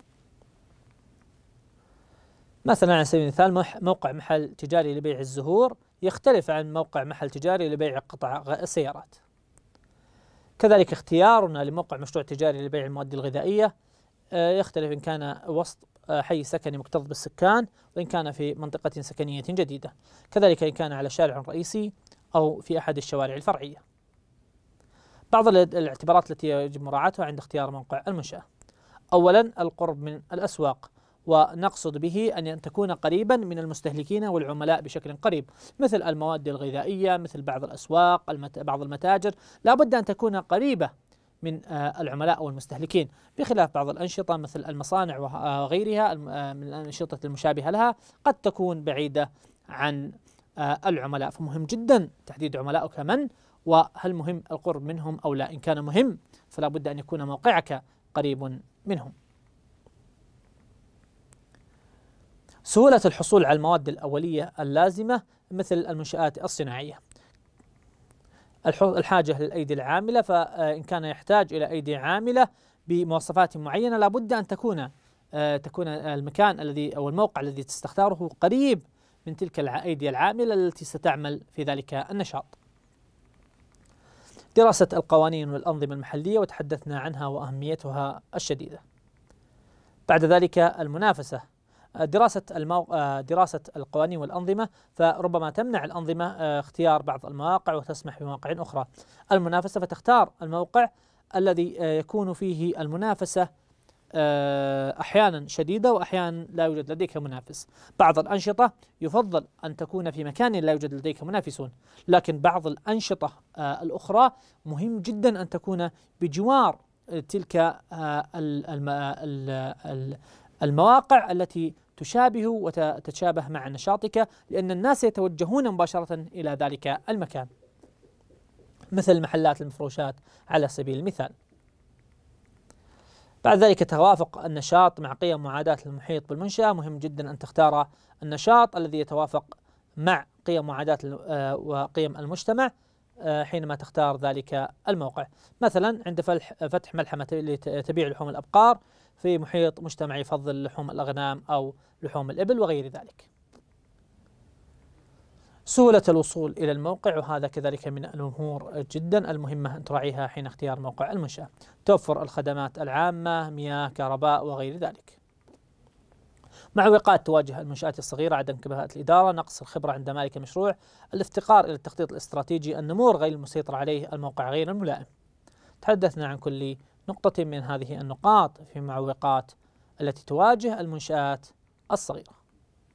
مثلا على سبيل المثال موقع محل تجاري لبيع الزهور يختلف عن موقع محل تجاري لبيع قطع السيارات. كذلك اختيارنا لموقع مشروع تجاري لبيع المواد الغذائية يختلف إن كان وسط حي سكني مكتظ بالسكان وإن كان في منطقة سكنية جديدة، كذلك إن كان على شارع رئيسي أو في أحد الشوارع الفرعية. بعض الاعتبارات التي يجب مراعاتها عند اختيار موقع المنشأة: أولا القرب من الأسواق، ونقصد به أن تكون قريبا من المستهلكين والعملاء بشكل قريب، مثل المواد الغذائية، مثل بعض الأسواق، بعض المتاجر، لا بد أن تكون قريبة من العملاء والمستهلكين، بخلاف بعض الأنشطة مثل المصانع وغيرها من الأنشطة المشابهة لها قد تكون بعيدة عن العملاء. فمهم جدا تحديد عملائك من، وهل مهم القرب منهم أو لا. إن كان مهم فلا بد أن يكون موقعك قريب منهم. سهولة الحصول على المواد الأولية اللازمة مثل المنشآت الصناعية. الحاجة للأيدي العاملة، فإن كان يحتاج إلى أيدي عاملة بمواصفات معينة لابد أن تكون المكان الذي أو الموقع الذي تستختاره قريب من تلك الأيدي العاملة التي ستعمل في ذلك النشاط. دراسة القوانين والأنظمة المحلية وتحدثنا عنها وأهميتها الشديدة. بعد ذلك المنافسة، دراسة القوانين والأنظمة، فربما تمنع الأنظمة اختيار بعض المواقع وتسمح بمواقع أخرى. المنافسة، فتختار الموقع الذي يكون فيه المنافسة أحيانا شديدة وأحيانا لا يوجد لديك منافس. بعض الأنشطة يفضل أن تكون في مكان لا يوجد لديك منافسون، لكن بعض الأنشطة الأخرى مهم جدا أن تكون بجوار تلك المواقع التي تشابه وتتشابه مع نشاطك، لأن الناس يتوجهون مباشرة إلى ذلك المكان، مثل محلات المفروشات على سبيل المثال. بعد ذلك توافق النشاط مع قيم معاداة المحيط بالمنشأة. مهم جدا أن تختار النشاط الذي يتوافق مع قيم معاداة وقيم المجتمع حينما تختار ذلك الموقع. مثلا عند فتح ملحمة تبيع لحوم الأبقار في محيط مجتمع يفضل لحوم الأغنام أو لحوم الإبل وغير ذلك. سهولة الوصول إلى الموقع، وهذا كذلك من الأمور جدا المهمة أن تراعيها حين اختيار موقع المنشأة. توفر الخدمات العامة، مياه، كهرباء وغير ذلك. معوقات تواجه المنشآت الصغيرة: عدم كفاءة الإدارة، نقص الخبرة عند مالك المشروع، الافتقار إلى التخطيط الاستراتيجي، النمو غير المسيطر عليه، الموقع غير الملائم. تحدثنا عن كل نقطة من هذه النقاط في معوقات التي تواجه المنشآت الصغيرة.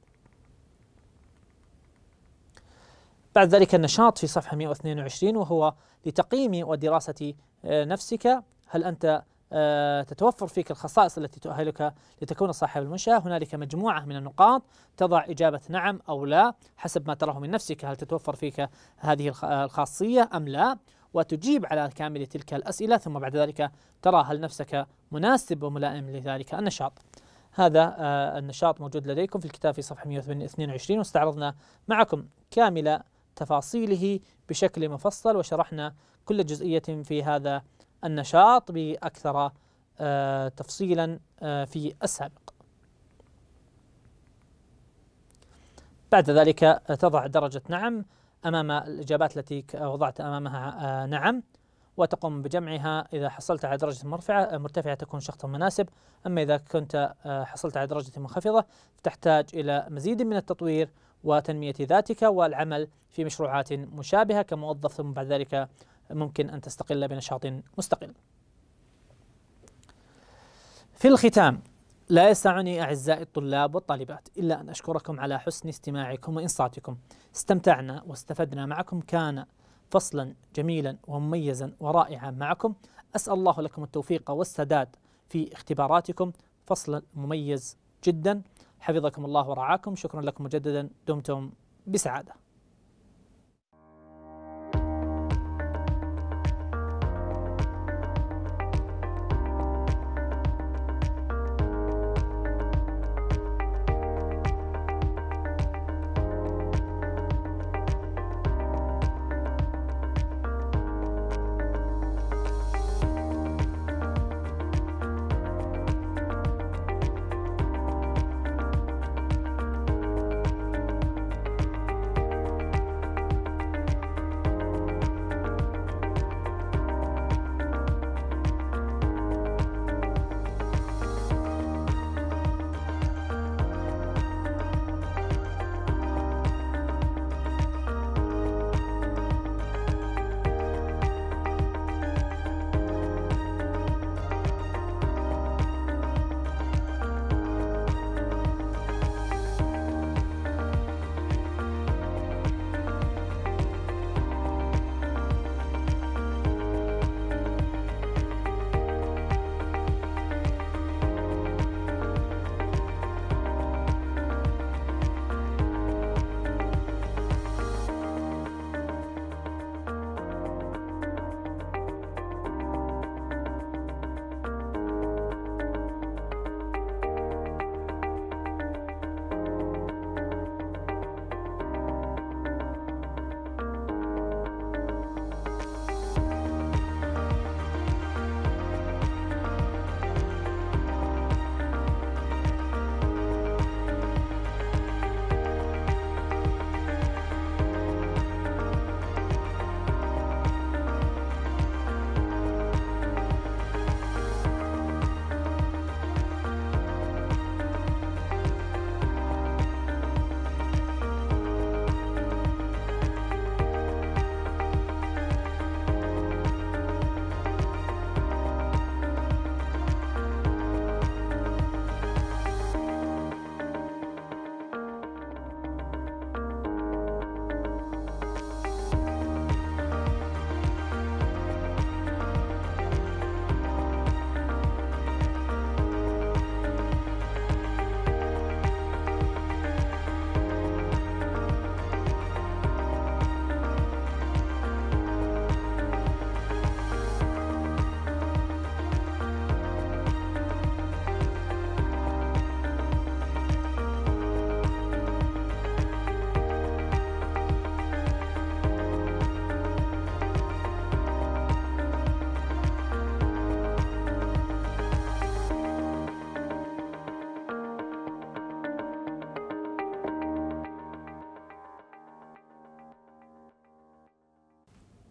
بعد ذلك النشاط في صفحة 122، وهو لتقييم ودراسة نفسك. هل أنت تتوفر فيك الخصائص التي تؤهلك لتكون صاحب المنشأة؟ هنالك مجموعة من النقاط تضع إجابة نعم أو لا حسب ما تراه من نفسك. هل تتوفر فيك هذه الخاصية أم لا؟ وتجيب على كامل تلك الأسئلة، ثم بعد ذلك ترى هل نفسك مناسب وملائم لذلك النشاط. هذا النشاط موجود لديكم في الكتاب في صفحة 122، واستعرضنا معكم كامل تفاصيله بشكل مفصل، وشرحنا كل جزئية في هذا النشاط بأكثر تفصيلا في السابق. بعد ذلك تضع درجة نعم أمام الإجابات التي وضعت أمامها نعم، وتقوم بجمعها. إذا حصلت على درجة مرتفعة تكون شخصا مناسب، أما إذا كنت حصلت على درجة منخفضة فتحتاج إلى مزيد من التطوير وتنمية ذاتك والعمل في مشروعات مشابهة كموظف، ثم بعد ذلك ممكن أن تستقل بنشاط مستقل. في الختام، لا يسعني أعزائي الطلاب والطالبات إلا أن أشكركم على حسن استماعكم وإنصاتكم. استمتعنا واستفدنا معكم، كان فصلا جميلا ومميزا ورائعا معكم. أسأل الله لكم التوفيق والسداد في اختباراتكم، فصل مميز جدا. حفظكم الله ورعاكم. شكرا لكم مجددا، دمتم بسعادة.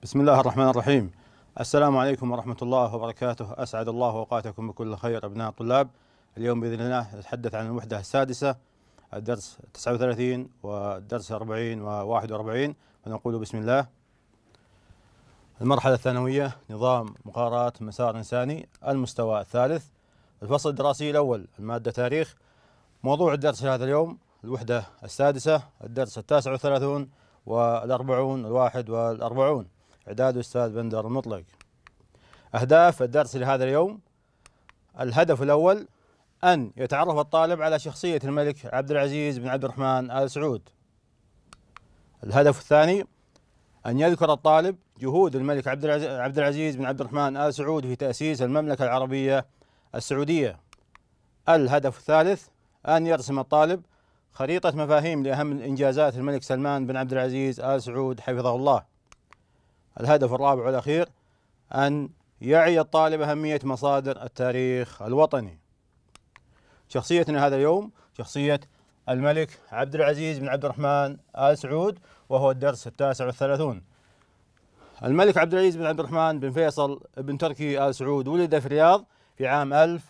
بسم الله الرحمن الرحيم. السلام عليكم ورحمة الله وبركاته. أسعد الله أوقاتكم بكل خير أبناء الطلاب. اليوم بإذن الله نتحدث عن الوحدة السادسة، الدرس 39 والدرس 40 و41، ونقول بسم الله. المرحلة الثانوية، نظام مقارنة مسار إنساني، المستوى الثالث، الفصل الدراسي الأول، المادة تاريخ. موضوع الدرس هذا اليوم الوحدة السادسة، الدرس 39 والأربعون، 41. إعداد الأستاذ بندر المطلق. أهداف الدرس لهذا اليوم: الهدف الأول أن يتعرف الطالب على شخصية الملك عبد العزيز بن عبد الرحمن آل سعود. الهدف الثاني أن يذكر الطالب جهود الملك عبد العزيز بن عبد الرحمن آل سعود في تأسيس المملكة العربية السعودية. الهدف الثالث أن يرسم الطالب خريطة مفاهيم لأهم إنجازات الملك سلمان بن عبد العزيز آل سعود حفظه الله. الهدف الرابع والأخير أن يعي الطالب أهمية مصادر التاريخ الوطني. شخصيتنا هذا اليوم شخصية الملك عبد العزيز بن عبد الرحمن آل سعود، وهو الدرس 39. الملك عبد العزيز بن عبد الرحمن بن فيصل بن تركي آل سعود ولد في الرياض في عام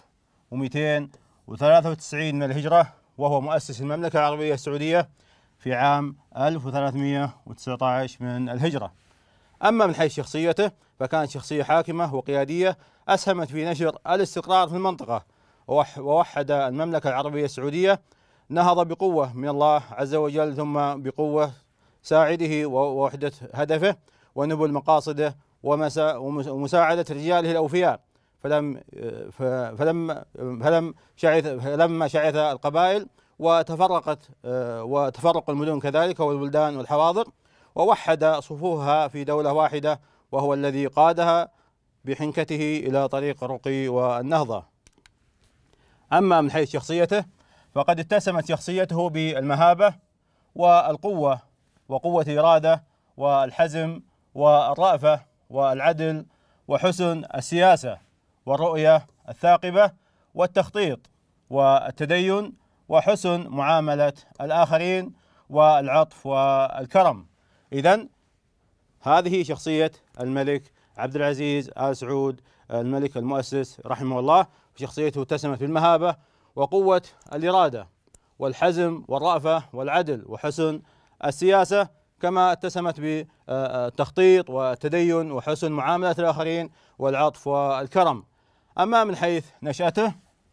1293 من الهجرة، وهو مؤسس المملكة العربية السعودية في عام 1319 من الهجرة. أما من حيث شخصيته فكانت شخصية حاكمة وقيادية أسهمت في نشر الاستقرار في المنطقة ووحد المملكة العربية السعودية. نهض بقوة من الله عز وجل، ثم بقوة ساعده ووحدة هدفه ونبل مقاصده ومساعدة رجاله الأوفياء. فلما شعث القبائل وتفرق المدن كذلك والبلدان والحواضر، ووحد صفوفها في دولة واحدة، وهو الذي قادها بحنكته إلى طريق الرقي والنهضة. أما من حيث شخصيته فقد اتسمت شخصيته بالمهابة والقوة وقوة الإرادة والحزم والرأفة والعدل وحسن السياسة والرؤية الثاقبة والتخطيط والتدين وحسن معاملة الآخرين والعطف والكرم. إذن هذه شخصية الملك عبد العزيز آل سعود الملك المؤسس رحمه الله. شخصيته اتسمت بالمهابة وقوة الإرادة والحزم والرأفة والعدل وحسن السياسة، كما اتسمت بالتخطيط والتدين وحسن معاملة الآخرين والعطف والكرم. أما من حيث نشأته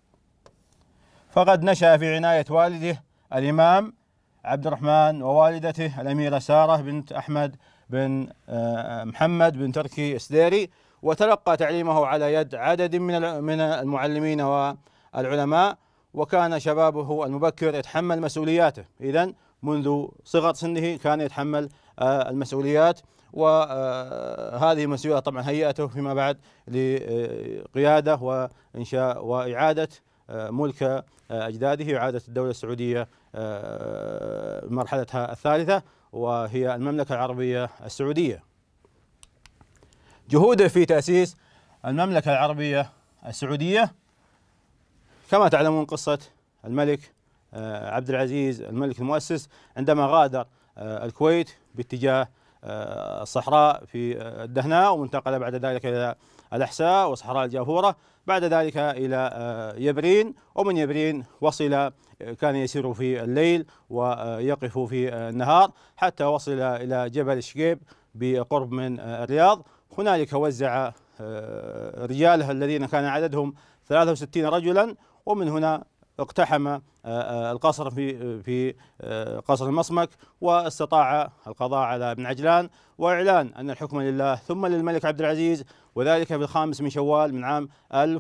فقد نشأ في عناية والده الإمام عبد الرحمن ووالدته الأميرة سارة بنت أحمد بن محمد بن تركي السديري، وتلقى تعليمه على يد عدد من المعلمين والعلماء، وكان شبابه المبكر يتحمل مسؤولياته. إذن منذ صغر سنه كان يتحمل المسؤوليات، وهذه المسؤوليات طبعا هيئته فيما بعد لقيادة وإنشاء وإعادة ملك أجداده وإعادة الدولة السعودية مرحلتها الثالثة، وهي المملكة العربية السعودية. جهوده في تأسيس المملكة العربية السعودية: كما تعلمون قصة الملك عبد العزيز الملك المؤسس عندما غادر الكويت باتجاه الصحراء في الدهناء، وانتقل بعد ذلك إلى الأحساء وصحراء الجافورة، بعد ذلك إلى يبرين، ومن يبرين وصل كان يسير في الليل ويقف في النهار حتى وصل إلى جبل الشقيب بقرب من الرياض. هنالك وزع رجاله الذين كان عددهم 63 رجلا، ومن هنا اقتحم القصر في قصر المصمك، واستطاع القضاء على ابن عجلان وإعلان أن الحكم لله ثم للملك عبد العزيز، وذلك في 5 من شوال من عام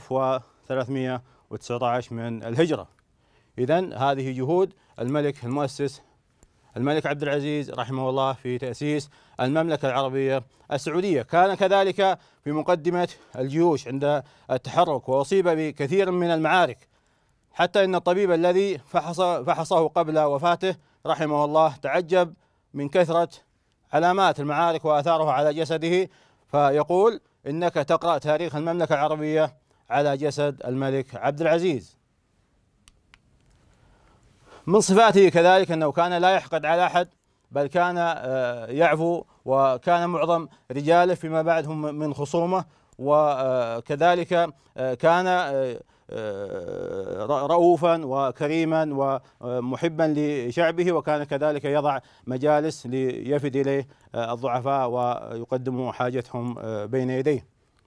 1319 من الهجرة. إذن هذه جهود الملك المؤسس الملك عبد العزيز رحمه الله في تأسيس المملكة العربية السعودية. كان كذلك في مقدمة الجيوش عند التحرك، وأصيب بكثير من المعارك، حتى إن الطبيب الذي فحصه قبل وفاته رحمه الله تعجب من كثرة علامات المعارك وآثارها على جسده، فيقول: إنك تقرأ تاريخ المملكة العربية على جسد الملك عبد العزيز. من صفاته كذلك أنه كان لا يحقد على أحد، بل كان يعفو، وكان معظم رجاله فيما بعد هم من خصومه، وكذلك كان رؤوفا وكريما ومحبا لشعبه، وكان كذلك يضع مجالس ليفد إليه الضعفاء ويقدموا حاجتهم بين يديه.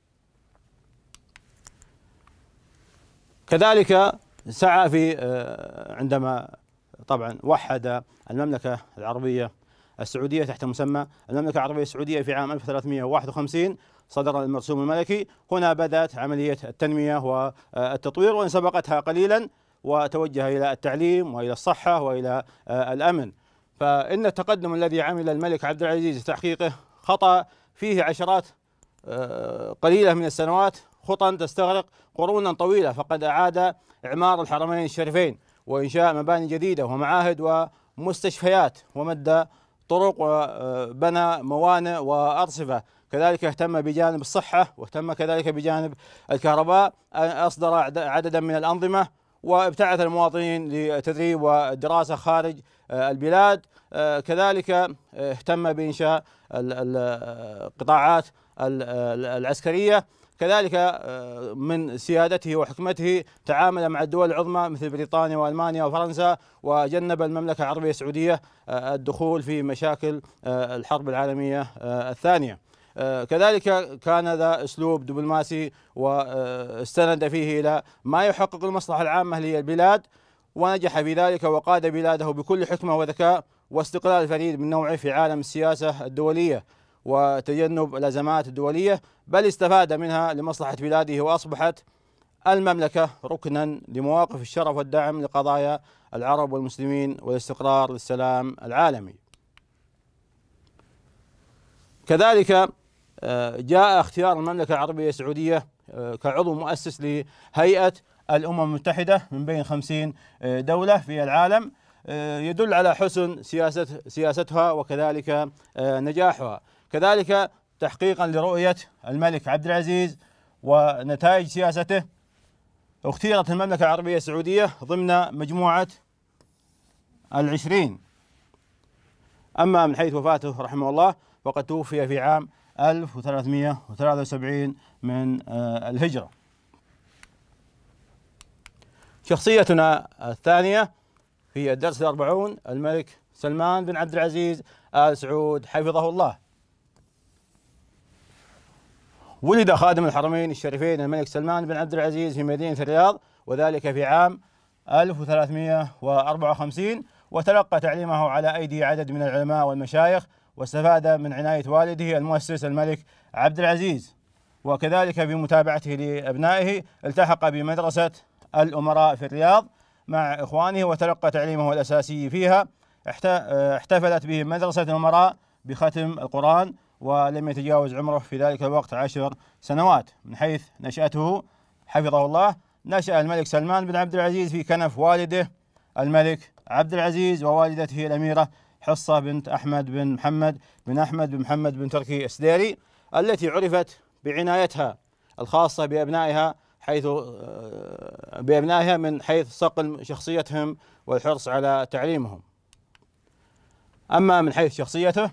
كذلك سعى في عندما طبعا وحد المملكة العربية السعودية تحت مسمى المملكة العربية السعودية في عام 1351 صدر المرسوم الملكي. هنا بدأت عملية التنمية والتطوير، وإن سبقتها قليلا، وتوجه إلى التعليم وإلى الصحة وإلى الأمن. فإن التقدم الذي عمل الملك عبد العزيز لتحقيقه خطأ فيه عشرات قليلة من السنوات، خطا تستغرق قرونا طويلة، فقد أعاد إعمار الحرمين الشريفين وإنشاء مباني جديدة ومعاهد ومستشفيات، ومد طرق وبنى موانئ وأرصفة. كذلك اهتم بجانب الصحة، واهتم كذلك بجانب الكهرباء، أصدر عددا من الأنظمة، وابتعث المواطنين للتدريب والدراسة خارج البلاد. كذلك اهتم بإنشاء القطاعات العسكرية. كذلك من سيادته وحكمته تعامل مع الدول العظمى مثل بريطانيا وألمانيا وفرنسا، وجنب المملكة العربية السعودية الدخول في مشاكل الحرب العالمية الثانية. كذلك كان ذا أسلوب دبلوماسي، واستند فيه إلى ما يحقق المصلحة العامة للبلاد، ونجح في ذلك، وقاد بلاده بكل حكمة وذكاء واستقلال فريد من نوعه في عالم السياسة الدولية وتجنب الأزمات الدولية، بل استفاد منها لمصلحة بلاده، وأصبحت المملكة ركنا لمواقف الشرف والدعم لقضايا العرب والمسلمين والاستقرار للسلام العالمي. كذلك جاء اختيار المملكة العربية السعودية كعضو مؤسس لهيئة الأمم المتحدة من بين 50 دولة في العالم، يدل على حسن سياستها وكذلك نجاحها. كذلك تحقيقا لرؤية الملك عبد العزيز ونتائج سياسته، اختيرت المملكة العربية السعودية ضمن مجموعة 20. أما من حيث وفاته رحمه الله فقد توفي في عام 1373 من الهجرة. شخصيتنا الثانية في الدرس 40 الملك سلمان بن عبد العزيز آل سعود حفظه الله. ولد خادم الحرمين الشريفين الملك سلمان بن عبد العزيز في مدينة الرياض، وذلك في عام 1354، وتلقى تعليمه على أيدي عدد من العلماء والمشايخ، واستفاد من عناية والده المؤسس الملك عبد العزيز. وكذلك بمتابعته لأبنائه التحق بمدرسة الأمراء في الرياض مع إخوانه، وتلقى تعليمه الأساسي فيها. احتفلت به مدرسة الأمراء بختم القرآن، ولم يتجاوز عمره في ذلك الوقت 10 سنوات. من حيث نشأته حفظه الله، نشأ الملك سلمان بن عبد العزيز في كنف والده الملك عبد العزيز ووالدته الأميرة حصة بنت أحمد بن محمد بن تركي السديري، التي عرفت بعنايتها الخاصة بأبنائها من حيث صقل شخصيتهم والحرص على تعليمهم. أما من حيث شخصيته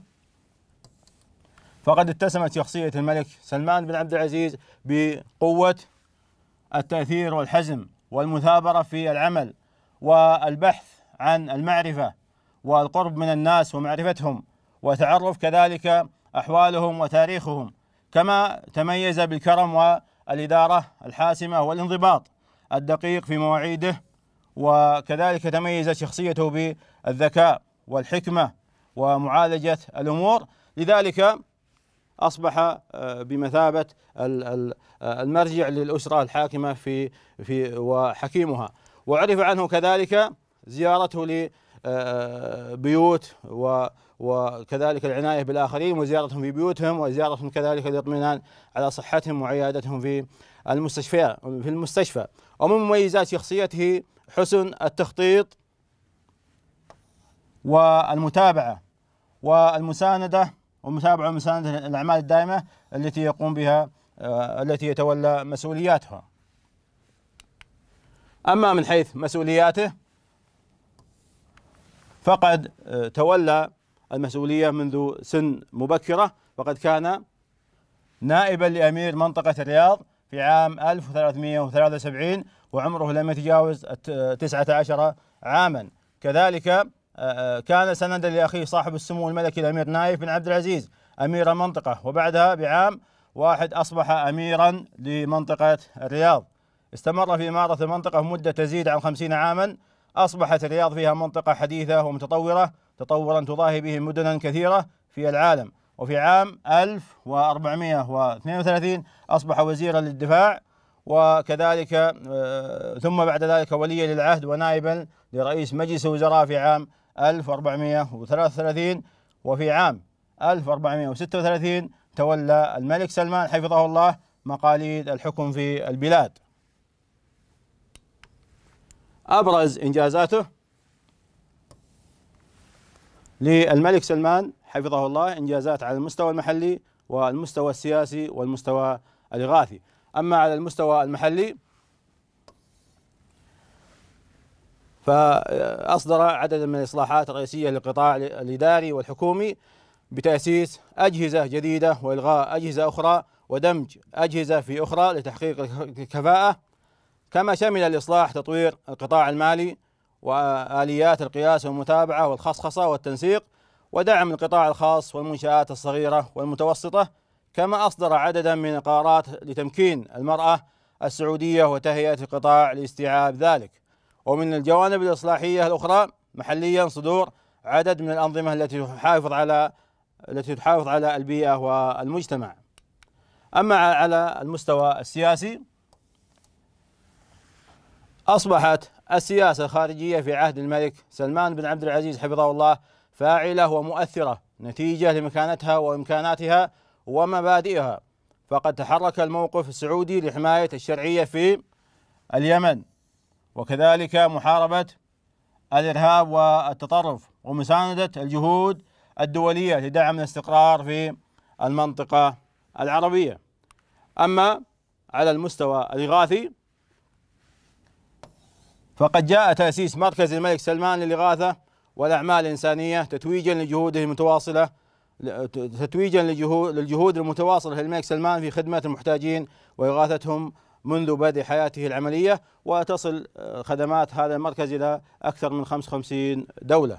فقد اتسمت شخصية الملك سلمان بن عبد العزيز بقوة التأثير والحزم والمثابرة في العمل والبحث عن المعرفة والقرب من الناس ومعرفتهم وتعرف كذلك أحوالهم وتاريخهم، كما تميز بالكرم والإدارة الحاسمة والانضباط الدقيق في مواعيده، وكذلك تميزت شخصيته بالذكاء والحكمة ومعالجة الأمور. لذلك أصبح بمثابة المرجع للأسرة الحاكمة في وحكيمها. وعرف عنه كذلك زيارته لبيوت وكذلك العناية بالآخرين وزيارتهم في بيوتهم، وزيارتهم كذلك الاطمئنان على صحتهم وعيادتهم في المستشفى. ومن مميزات شخصيته حسن التخطيط والمتابعة والمساندة ومساندة الأعمال الدائمة التي يقوم بها التي يتولى مسؤولياتها. أما من حيث مسؤولياته فقد تولى المسؤولية منذ سن مبكرة، فقد كان نائبا لأمير منطقة الرياض في عام 1373 وعمره لم يتجاوز 19 عاما. كذلك كان سندا لأخيه صاحب السمو الملكي الأمير نايف بن عبد العزيز أمير المنطقة، وبعدها بعام واحد أصبح أميرا لمنطقة الرياض. استمر في إمارة المنطقة مدة تزيد عن 50 عاما. أصبحت الرياض فيها منطقة حديثة ومتطورة تطورا تضاهي به مدنا كثيرة في العالم. وفي عام 1432 أصبح وزيرا للدفاع، وكذلك ثم بعد ذلك وليا للعهد ونائبا لرئيس مجلس الوزراء في عام 1433. وفي عام 1436 تولى الملك سلمان حفظه الله مقاليد الحكم في البلاد. أبرز إنجازاته للملك سلمان حفظه الله إنجازات على المستوى المحلي والمستوى السياسي والمستوى الإغاثي. أما على المستوى المحلي فأصدر عددا من الإصلاحات الرئيسية للقطاع الإداري والحكومي بتأسيس أجهزة جديدة وإلغاء أجهزة أخرى ودمج أجهزة في أخرى لتحقيق الكفاءة. كما شمل الإصلاح تطوير القطاع المالي وآليات القياس والمتابعة والخصخصة والتنسيق، ودعم القطاع الخاص والمنشآت الصغيرة والمتوسطة. كما أصدر عددا من القرارات لتمكين المرأة السعودية وتهيئة القطاع لاستيعاب ذلك. ومن الجوانب الإصلاحية الأخرى محليا صدور عدد من الأنظمة التي تحافظ على البيئة والمجتمع. أما على المستوى السياسي أصبحت السياسة الخارجية في عهد الملك سلمان بن عبد العزيز حفظه الله فاعلة ومؤثرة نتيجة لمكانتها وإمكاناتها ومبادئها. فقد تحرك الموقف السعودي لحماية الشرعية في اليمن، وكذلك محاربة الإرهاب والتطرف، ومساندة الجهود الدولية لدعم الاستقرار في المنطقة العربية. أما على المستوى الإغاثي فقد جاء تأسيس مركز الملك سلمان للإغاثة والأعمال الإنسانية تتويجا لجهوده المتواصلة للجهود المتواصلة للملك سلمان في خدمة المحتاجين وإغاثتهم منذ بدء حياته العملية. وتصل خدمات هذا المركز إلى أكثر من 55 دولة.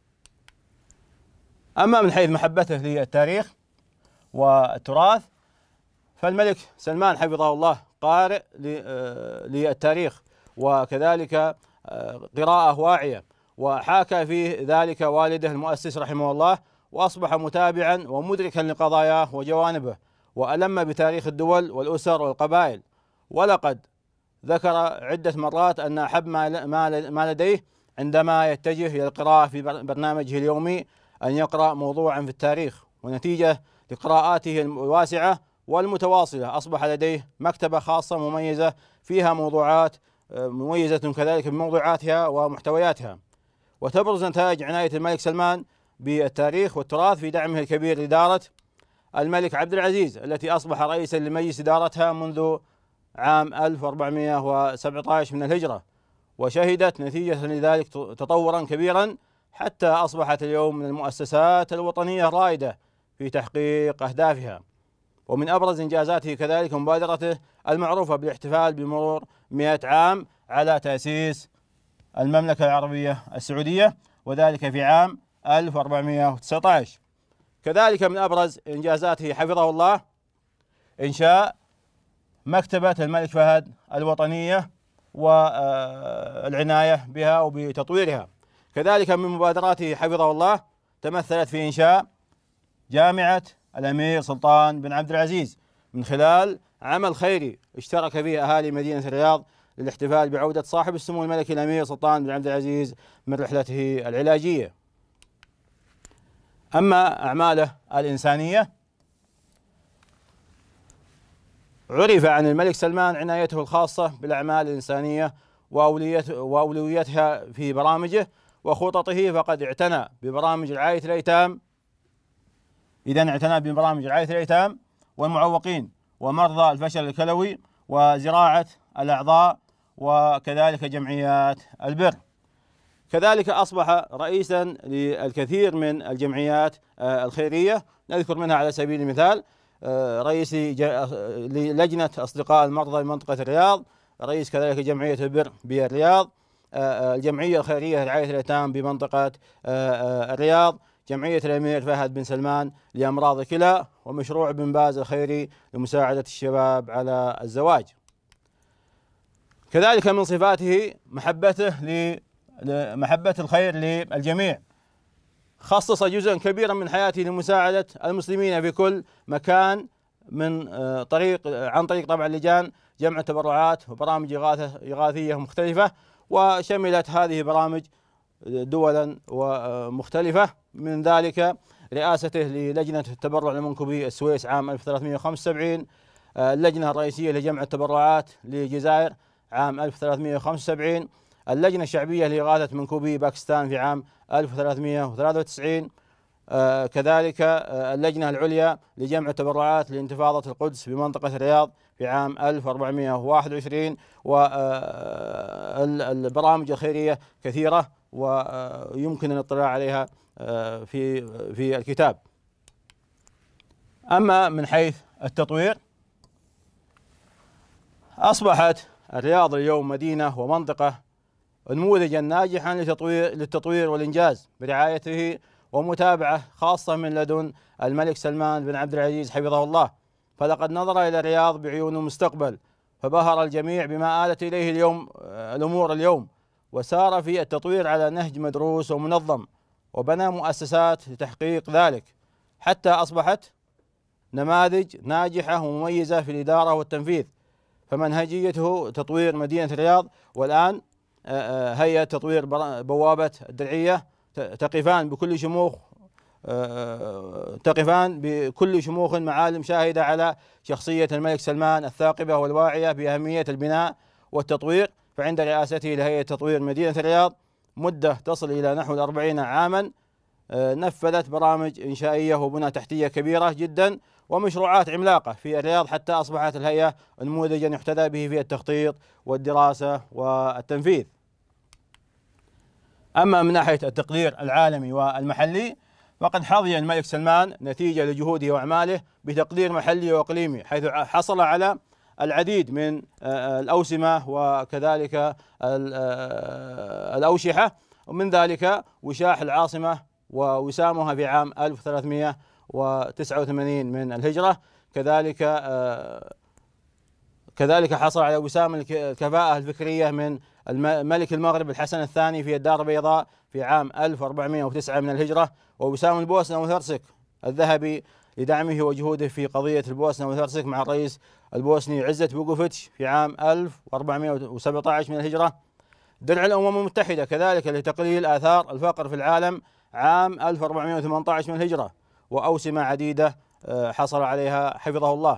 أما من حيث محبته للتاريخ والتراث فالملك سلمان حفظه الله قارئ للتاريخ وكذلك قراءة واعية، وحاكى في ذلك والده المؤسس رحمه الله، وأصبح متابعا ومدركا لقضاياه وجوانبه، وألم بتاريخ الدول والأسر والقبائل. ولقد ذكر عدة مرات أن أحب ما لديه عندما يتجه إلى القراءة في برنامجه اليومي أن يقرأ موضوعا في التاريخ. ونتيجة لقراءاته الواسعة والمتواصلة أصبح لديه مكتبة خاصة مميزة فيها موضوعات مميزة كذلك بموضوعاتها ومحتوياتها. وتبرز نتائج عناية الملك سلمان بالتاريخ والتراث في دعمه الكبير لإدارة الملك عبد العزيز التي أصبح رئيسا لمجلس إدارتها منذ عام 1417 من الهجرة، وشهدت نتيجة لذلك تطورا كبيرا حتى أصبحت اليوم من المؤسسات الوطنية الرائدة في تحقيق أهدافها. ومن أبرز إنجازاته كذلك مبادرته المعروفة بالاحتفال بمرور 100 عام على تأسيس المملكة العربية السعودية، وذلك في عام 1419. كذلك من أبرز إنجازاته حفظه الله إنشاء مكتبة الملك فهد الوطنية والعناية بها وبتطويرها. كذلك من مبادراته حفظه الله تمثلت في إنشاء جامعة الأمير سلطان بن عبد العزيز من خلال عمل خيري اشترك فيه أهالي مدينة الرياض للاحتفال بعودة صاحب السمو الملكي الأمير سلطان بن عبد العزيز من رحلته العلاجية. أما أعماله الإنسانية عرف عن الملك سلمان عنايته الخاصة بالأعمال الإنسانية وأولويتها في برامجه وخططه، فقد اعتنى ببرامج رعاية الأيتام والمعوقين ومرضى الفشل الكلوي وزراعة الأعضاء وكذلك جمعيات البر. كذلك أصبح رئيسا للكثير من الجمعيات الخيرية، نذكر منها على سبيل المثال رئيس للجنة أصدقاء المرضى بمنطقة الرياض، رئيس كذلك جمعية البر بالرياض، الجمعية الخيرية لرعاية الأيتام بمنطقة الرياض، جمعية الأمير فهد بن سلمان لأمراض الكلى، ومشروع بن باز الخيري لمساعدة الشباب على الزواج. كذلك من صفاته محبة الخير للجميع، خصص جزءا كبيرا من حياته لمساعدة المسلمين في كل مكان عن طريق طبعا لجان جمع تبرعات وبرامج إغاثية مختلفة، وشملت هذه البرامج دولا ومختلفة، من ذلك رئاسته للجنة التبرع لمنكوبي السويس عام 1375، اللجنة الرئيسية لجمع التبرعات للجزائر عام 1375، اللجنة الشعبية لإغاثة منكوبي باكستان في عام 1393، كذلك اللجنة العليا لجمع التبرعات لانتفاضة القدس بمنطقة الرياض في عام 1421، والبرامج الخيرية كثيرة ويمكن الاطلاع عليها في الكتاب. أما من حيث التطوير، أصبحت الرياض اليوم مدينة ومنطقة نموذجا ناجحا للتطوير والإنجاز برعايته ومتابعة خاصة من لدن الملك سلمان بن عبد العزيز حفظه الله، فلقد نظر إلى الرياض بعيون المستقبل، فبهر الجميع بما آلت إليه الأمور اليوم، وسار في التطوير على نهج مدروس ومنظم، وبنى مؤسسات لتحقيق ذلك، حتى أصبحت نماذج ناجحة ومميزة في الإدارة والتنفيذ، فمنهجيته تطوير مدينة الرياض. والآن هيئة تطوير بوابة الدرعية تقفان بكل شموخ معالم شاهدة على شخصية الملك سلمان الثاقبة والواعية بأهمية البناء والتطوير، فعند رئاسته لهيئة تطوير مدينة الرياض مدة تصل إلى نحو 40 عاما، نفذت برامج إنشائية وبنى تحتية كبيرة جدا ومشروعات عملاقة في الرياض، حتى أصبحت الهيئة نموذجا يحتذى به في التخطيط والدراسة والتنفيذ. أما من ناحية التقدير العالمي والمحلي، فقد حظي الملك سلمان نتيجة لجهوده وأعماله بتقدير محلي وإقليمي، حيث حصل على العديد من الأوسمة وكذلك الأوشحة، ومن ذلك وشاح العاصمة ووسامها في عام 1389 من الهجرة، كذلك حصل على وسام الكفاءة الفكرية من ملك المغرب الحسن الثاني في الدار البيضاء في عام 1409 من الهجرة، ووسام البوسنة وهرسك الذهبي لدعمه وجهوده في قضية البوسنة وهرسك مع الرئيس البوسني عزت بوغوفيتش في عام 1417 من الهجرة. درع الأمم المتحدة كذلك لتقليل آثار الفقر في العالم عام 1418 من الهجرة، وأوسمة عديدة حصل عليها حفظه الله.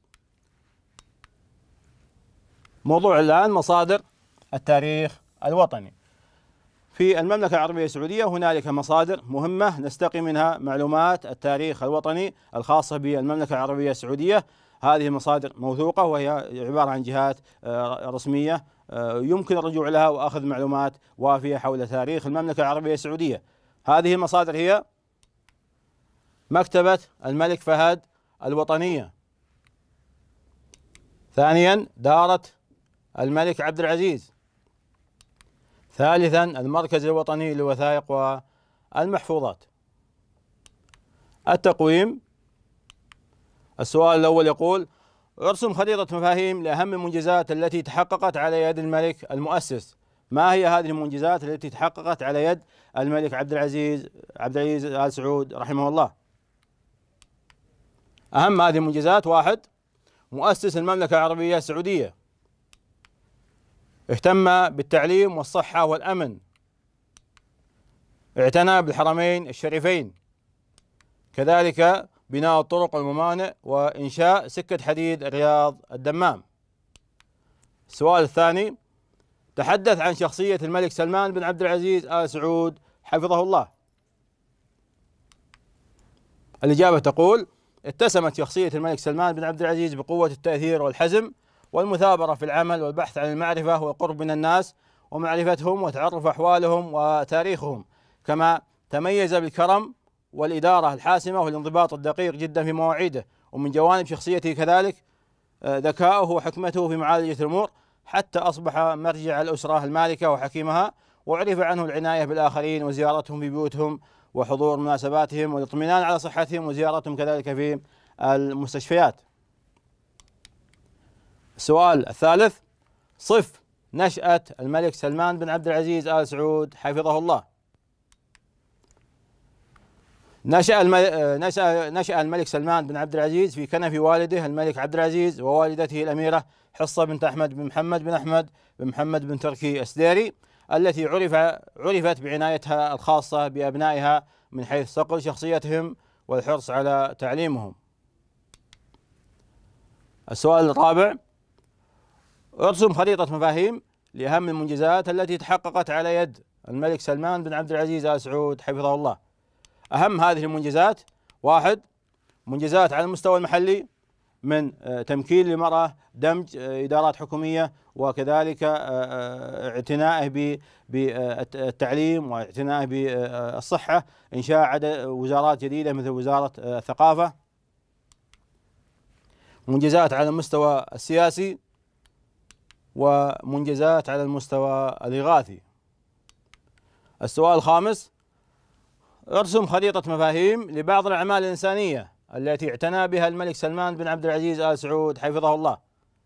موضوع الآن مصادر التاريخ الوطني. في المملكة العربية السعودية هنالك مصادر مهمة نستقي منها معلومات التاريخ الوطني الخاصة بالمملكة العربية السعودية. هذه المصادر موثوقة وهي عبارة عن جهات رسمية يمكن الرجوع لها وأخذ معلومات وافية حول تاريخ المملكة العربية السعودية. هذه المصادر هي مكتبة الملك فهد الوطنية، ثانيا دارة الملك عبد العزيز، ثالثا المركز الوطني للوثائق والمحفوظات. التقويم، السؤال الأول يقول: ارسم خريطة مفاهيم لأهم المنجزات التي تحققت على يد الملك المؤسس. ما هي هذه المنجزات التي تحققت على يد الملك عبد العزيز آل سعود رحمه الله؟ أهم هذه المنجزات: 1. مؤسس المملكة العربية السعودية، اهتم بالتعليم والصحة والأمن، اعتنى بالحرمين الشريفين، كذلك بناء الطرق والممانئ وإنشاء سكة حديد الرياض الدمام. السؤال الثاني: تحدث عن شخصية الملك سلمان بن عبد العزيز آل سعود حفظه الله. الإجابة تقول: اتسمت شخصية الملك سلمان بن عبد العزيز بقوة التأثير والحزم والمثابرة في العمل والبحث عن المعرفة والقرب من الناس، ومعرفتهم وتعرف أحوالهم وتاريخهم، كما تميز بالكرم والإدارة الحاسمة والانضباط الدقيق جدا في مواعيده. ومن جوانب شخصيته كذلك ذكاؤه وحكمته في معالجة الأمور، حتى أصبح مرجع الأسرة المالكة وحكيمها، وعرف عنه العناية بالآخرين وزيارتهم في بيوتهم وحضور مناسباتهم والاطمئنان على صحتهم وزيارتهم كذلك في المستشفيات. السؤال الثالث: صف نشأة الملك سلمان بن عبد العزيز آل سعود حفظه الله. نشأ الملك سلمان بن عبد العزيز في كنف والده الملك عبد العزيز ووالدته الأميرة حصة بنت أحمد بن محمد بن أحمد بن محمد بن تركي السديري، التي عرفت بعنايتها الخاصة بأبنائها من حيث صقل شخصيتهم والحرص على تعليمهم. السؤال الرابع: ارسم خريطة مفاهيم لأهم المنجزات التي تحققت على يد الملك سلمان بن عبد العزيز آل سعود حفظه الله. أهم هذه المنجزات: 1. منجزات على المستوى المحلي من تمكين للمرأة، دمج إدارات حكومية، وكذلك اعتنائه بالتعليم واعتنائه بالصحة، إنشاء عدد وزارات جديدة مثل وزارة الثقافة. منجزات على المستوى السياسي، ومنجزات على المستوى الإغاثي. السؤال الخامس: ارسم خريطة مفاهيم لبعض الأعمال الإنسانية التي اعتنى بها الملك سلمان بن عبد العزيز آل سعود حفظه الله.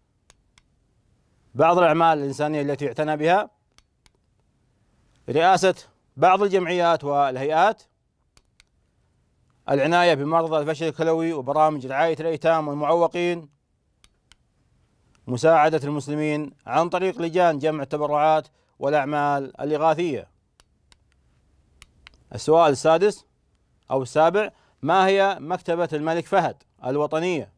بعض الأعمال الإنسانية التي اعتنى بها: رئاسة بعض الجمعيات والهيئات، العناية بمرضى الفشل الكلوي وبرامج رعاية الأيتام والمعوقين، مساعدة المسلمين عن طريق لجان جمع التبرعات والأعمال الإغاثية. السؤال السادس أو السابع: ما هي مكتبة الملك فهد الوطنية؟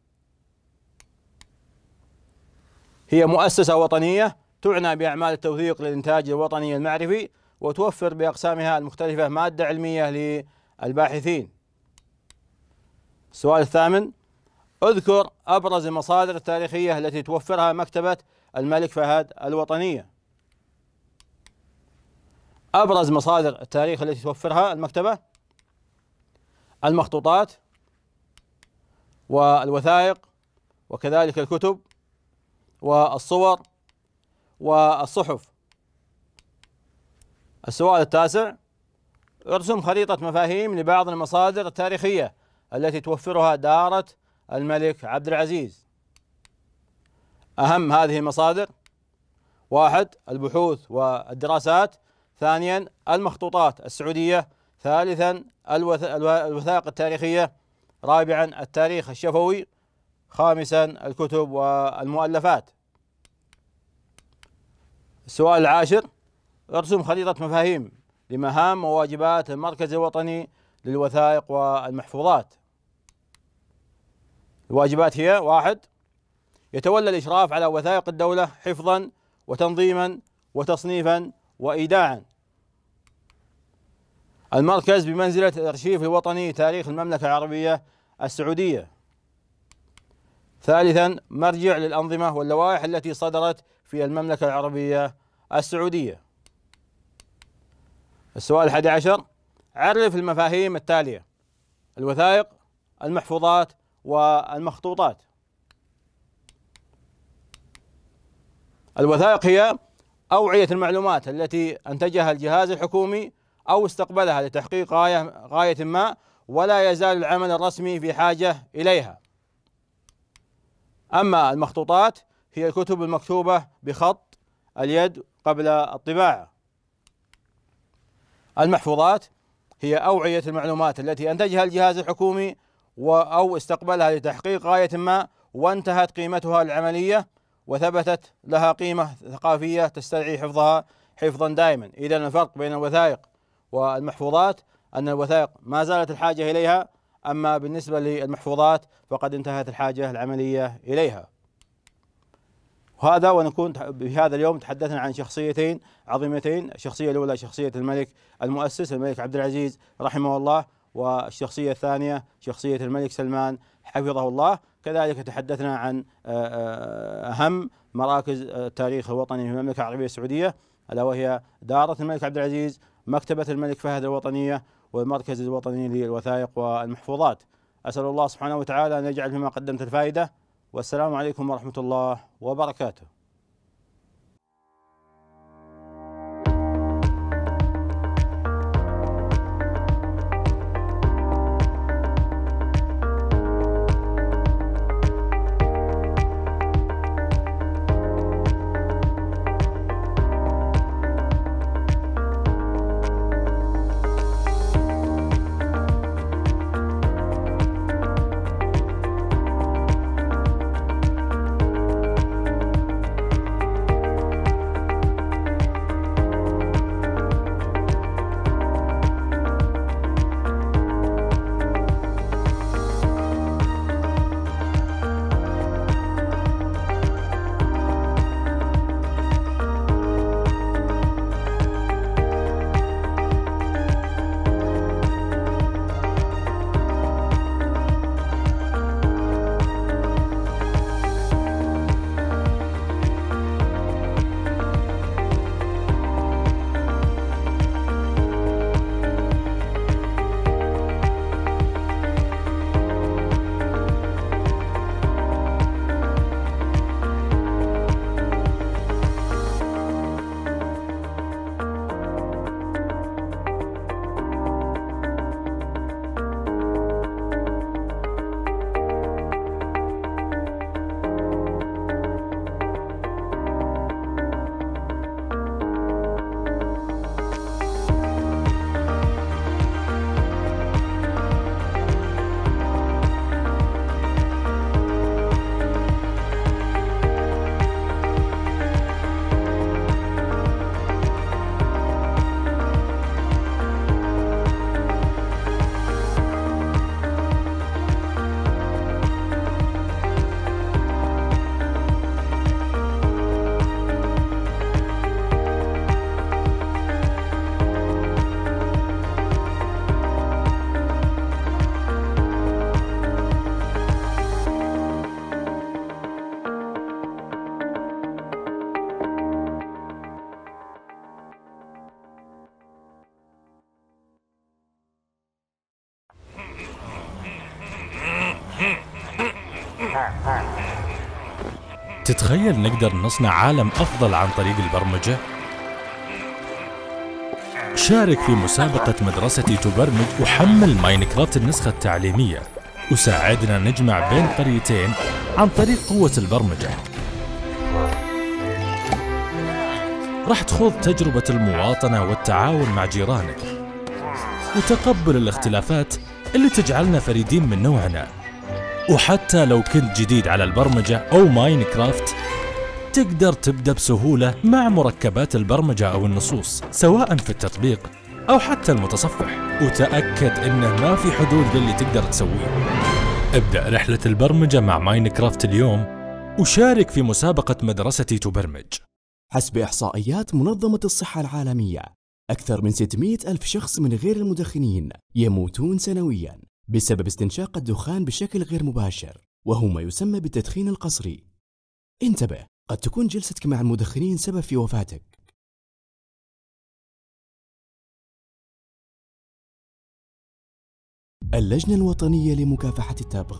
هي مؤسسة وطنية تعنى بأعمال التوثيق للإنتاج الوطني المعرفي، وتوفر بأقسامها المختلفة مادة علمية للباحثين. السؤال الثامن: اذكر أبرز المصادر التاريخية التي توفرها مكتبة الملك فهد الوطنية. أبرز مصادر التاريخ التي توفرها المكتبة: المخطوطات والوثائق، وكذلك الكتب والصور والصحف. السؤال التاسع: ارسم خريطة مفاهيم لبعض المصادر التاريخية التي توفرها دارة الملك عبد العزيز. أهم هذه المصادر: 1. البحوث والدراسات، 2. المخطوطات السعودية، 3. الوثائق التاريخية، 4. التاريخ الشفوي، 5. الكتب والمؤلفات. السؤال العاشر: ارسم خريطة مفاهيم لمهام وواجبات المركز الوطني للوثائق والمحفوظات. الواجبات هي: 1. يتولى الإشراف على وثائق الدولة حفظا وتنظيما وتصنيفا وإيداعا. المركز بمنزلة الأرشيف الوطني تاريخ المملكة العربية السعودية. 3. مرجع للأنظمة واللوائح التي صدرت في المملكة العربية السعودية. السؤال 11: عرف المفاهيم التالية: الوثائق، المحفوظات، والمخطوطات. الوثائق هي أوعية المعلومات التي أنتجها الجهاز الحكومي أو استقبلها لتحقيق غاية ما، ولا يزال العمل الرسمي في حاجة إليها. أما المخطوطات هي الكتب المكتوبة بخط اليد قبل الطباعة. المحفوظات هي أوعية المعلومات التي أنتجها الجهاز الحكومي أو استقبلها لتحقيق غاية ما، وانتهت قيمتها العملية وثبتت لها قيمة ثقافية تستدعي حفظها حفظا دائما. إذن الفرق بين الوثائق والمحفوظات أن الوثائق ما زالت الحاجة إليها، أما بالنسبة للمحفوظات فقد انتهت الحاجة العملية إليها. وهذا ونكون بهذا اليوم تحدثنا عن شخصيتين عظيمتين: الشخصية الأولى شخصية الملك المؤسس الملك عبد العزيز رحمه الله، والشخصية الثانية شخصية الملك سلمان حفظه الله. كذلك تحدثنا عن أهم مراكز التاريخ الوطني في المملكة العربية السعودية، ألا وهي دارة الملك عبد العزيز، مكتبة الملك فهد الوطنية، والمركز الوطني للوثائق والمحفوظات. أسأل الله سبحانه وتعالى أن يجعل فيما قدمت الفائدة، والسلام عليكم ورحمة الله وبركاته. تتخيل نقدر نصنع عالم أفضل عن طريق البرمجة؟ شارك في مسابقة مدرستي تبرمج وحمل ماينكرافت النسخة التعليمية، وساعدنا نجمع بين قريتين عن طريق قوة البرمجة. راح تخوض تجربة المواطنة والتعاون مع جيرانك، وتقبل الاختلافات اللي تجعلنا فريدين من نوعنا. وحتى لو كنت جديد على البرمجة أو ماينكرافت، تقدر تبدأ بسهولة مع مركبات البرمجة أو النصوص، سواء في التطبيق أو حتى المتصفح. وتأكد إنه ما في حدود للي تقدر تسويه. ابدأ رحلة البرمجة مع ماينكرافت اليوم، وشارك في مسابقة مدرستي تبرمج. حسب إحصائيات منظمة الصحة العالمية، أكثر من 600 ألف شخص من غير المدخنين يموتون سنوياً بسبب استنشاق الدخان بشكل غير مباشر، وهو ما يسمى بالتدخين القصري. انتبه، قد تكون جلستك مع المدخنين سبب في وفاتك. اللجنة الوطنية لمكافحة التبغ.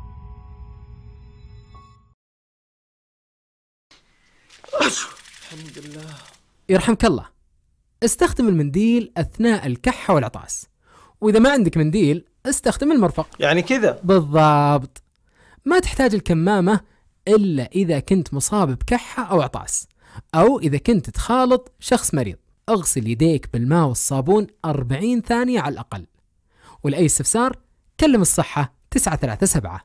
الحمد لله. يرحمك الله، استخدم المنديل أثناء الكحة والعطاس، وإذا ما عندك منديل استخدم المرفق. يعني كذا بالضبط. ما تحتاج الكمامة إلا إذا كنت مصاب بكحة أو عطاس، أو إذا كنت تخالط شخص مريض. اغسل يديك بالماء والصابون 40 ثانية على الأقل. ولأي استفسار كلم الصحة 937.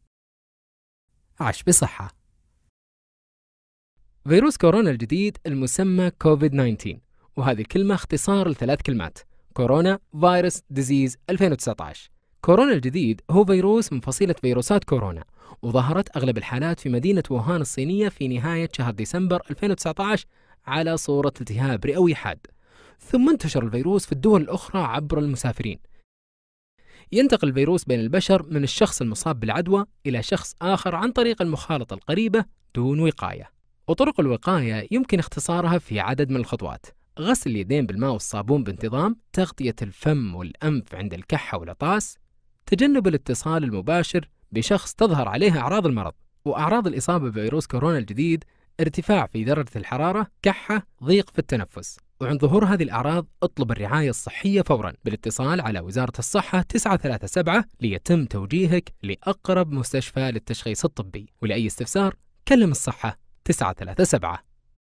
عاش بصحة. فيروس كورونا الجديد المسمى كوفيد-19، وهذه الكلمة اختصار ل3 كلمات: كورونا فيروس ديزيز 2019. كورونا الجديد هو فيروس من فصيلة فيروسات كورونا، وظهرت أغلب الحالات في مدينة ووهان الصينية في نهاية شهر ديسمبر 2019 على صورة التهاب رئوي حاد، ثم انتشر الفيروس في الدول الأخرى عبر المسافرين. ينتقل الفيروس بين البشر من الشخص المصاب بالعدوى إلى شخص آخر عن طريق المخالطة القريبة دون وقاية. وطرق الوقاية يمكن اختصارها في عدد من الخطوات: غسل اليدين بالماء والصابون بانتظام، تغطية الفم والأنف عند الكحة والعطاس، تجنب الاتصال المباشر بشخص تظهر عليه أعراض المرض. وأعراض الإصابة بفيروس كورونا الجديد: ارتفاع في درجة الحرارة، كحة، ضيق في التنفس. وعند ظهور هذه الأعراض اطلب الرعاية الصحية فوراً بالاتصال على وزارة الصحة 937 ليتم توجيهك لأقرب مستشفى للتشخيص الطبي. ولأي استفسار كلم الصحة 937.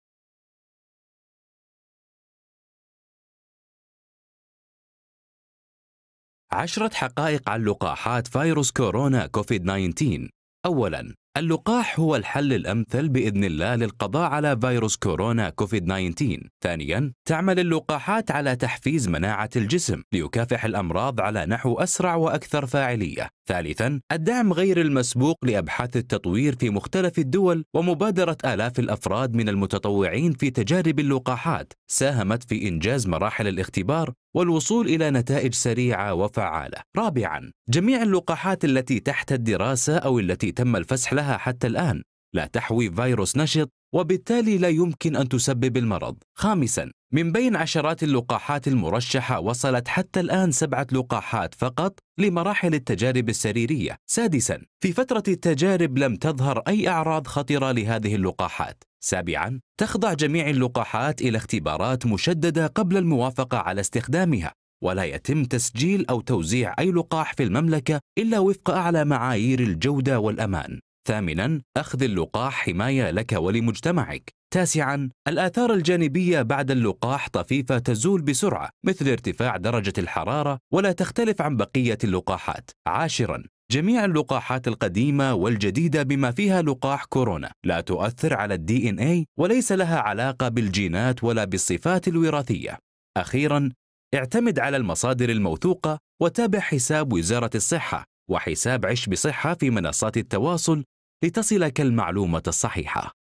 عشرة حقائق عن لقاحات فيروس كورونا كوفيد 19. أولاً، اللقاح هو الحل الأمثل بإذن الله للقضاء على فيروس كورونا كوفيد 19. ثانياً، تعمل اللقاحات على تحفيز مناعة الجسم ليكافح الأمراض على نحو أسرع وأكثر فاعلية. ثالثاً، الدعم غير المسبوق لأبحاث التطوير في مختلف الدول ومبادرة آلاف الأفراد من المتطوعين في تجارب اللقاحات ساهمت في إنجاز مراحل الاختبار والوصول إلى نتائج سريعة وفعالة. رابعاً، جميع اللقاحات التي تحت الدراسة أو التي تم الفسح لها حتى الآن لا تحوي فيروس نشط وبالتالي لا يمكن أن تسبب المرض. خامساً، من بين عشرات اللقاحات المرشحة وصلت حتى الآن 7 لقاحات فقط لمراحل التجارب السريرية. سادساً، في فترة التجارب لم تظهر أي أعراض خطرة لهذه اللقاحات. سابعاً، تخضع جميع اللقاحات إلى اختبارات مشددة قبل الموافقة على استخدامها، ولا يتم تسجيل أو توزيع أي لقاح في المملكة إلا وفق أعلى معايير الجودة والأمان. ثامناً، أخذ اللقاح حماية لك ولمجتمعك. تاسعاً، الآثار الجانبية بعد اللقاح طفيفة تزول بسرعة مثل ارتفاع درجة الحرارة ولا تختلف عن بقية اللقاحات. عاشراً، جميع اللقاحات القديمة والجديدة بما فيها لقاح كورونا لا تؤثر على الDNA وليس لها علاقة بالجينات ولا بالصفات الوراثية. أخيراً، اعتمد على المصادر الموثوقة وتابع حساب وزارة الصحة وحساب عش بصحة في منصات التواصل لتصلك المعلومة الصحيحة.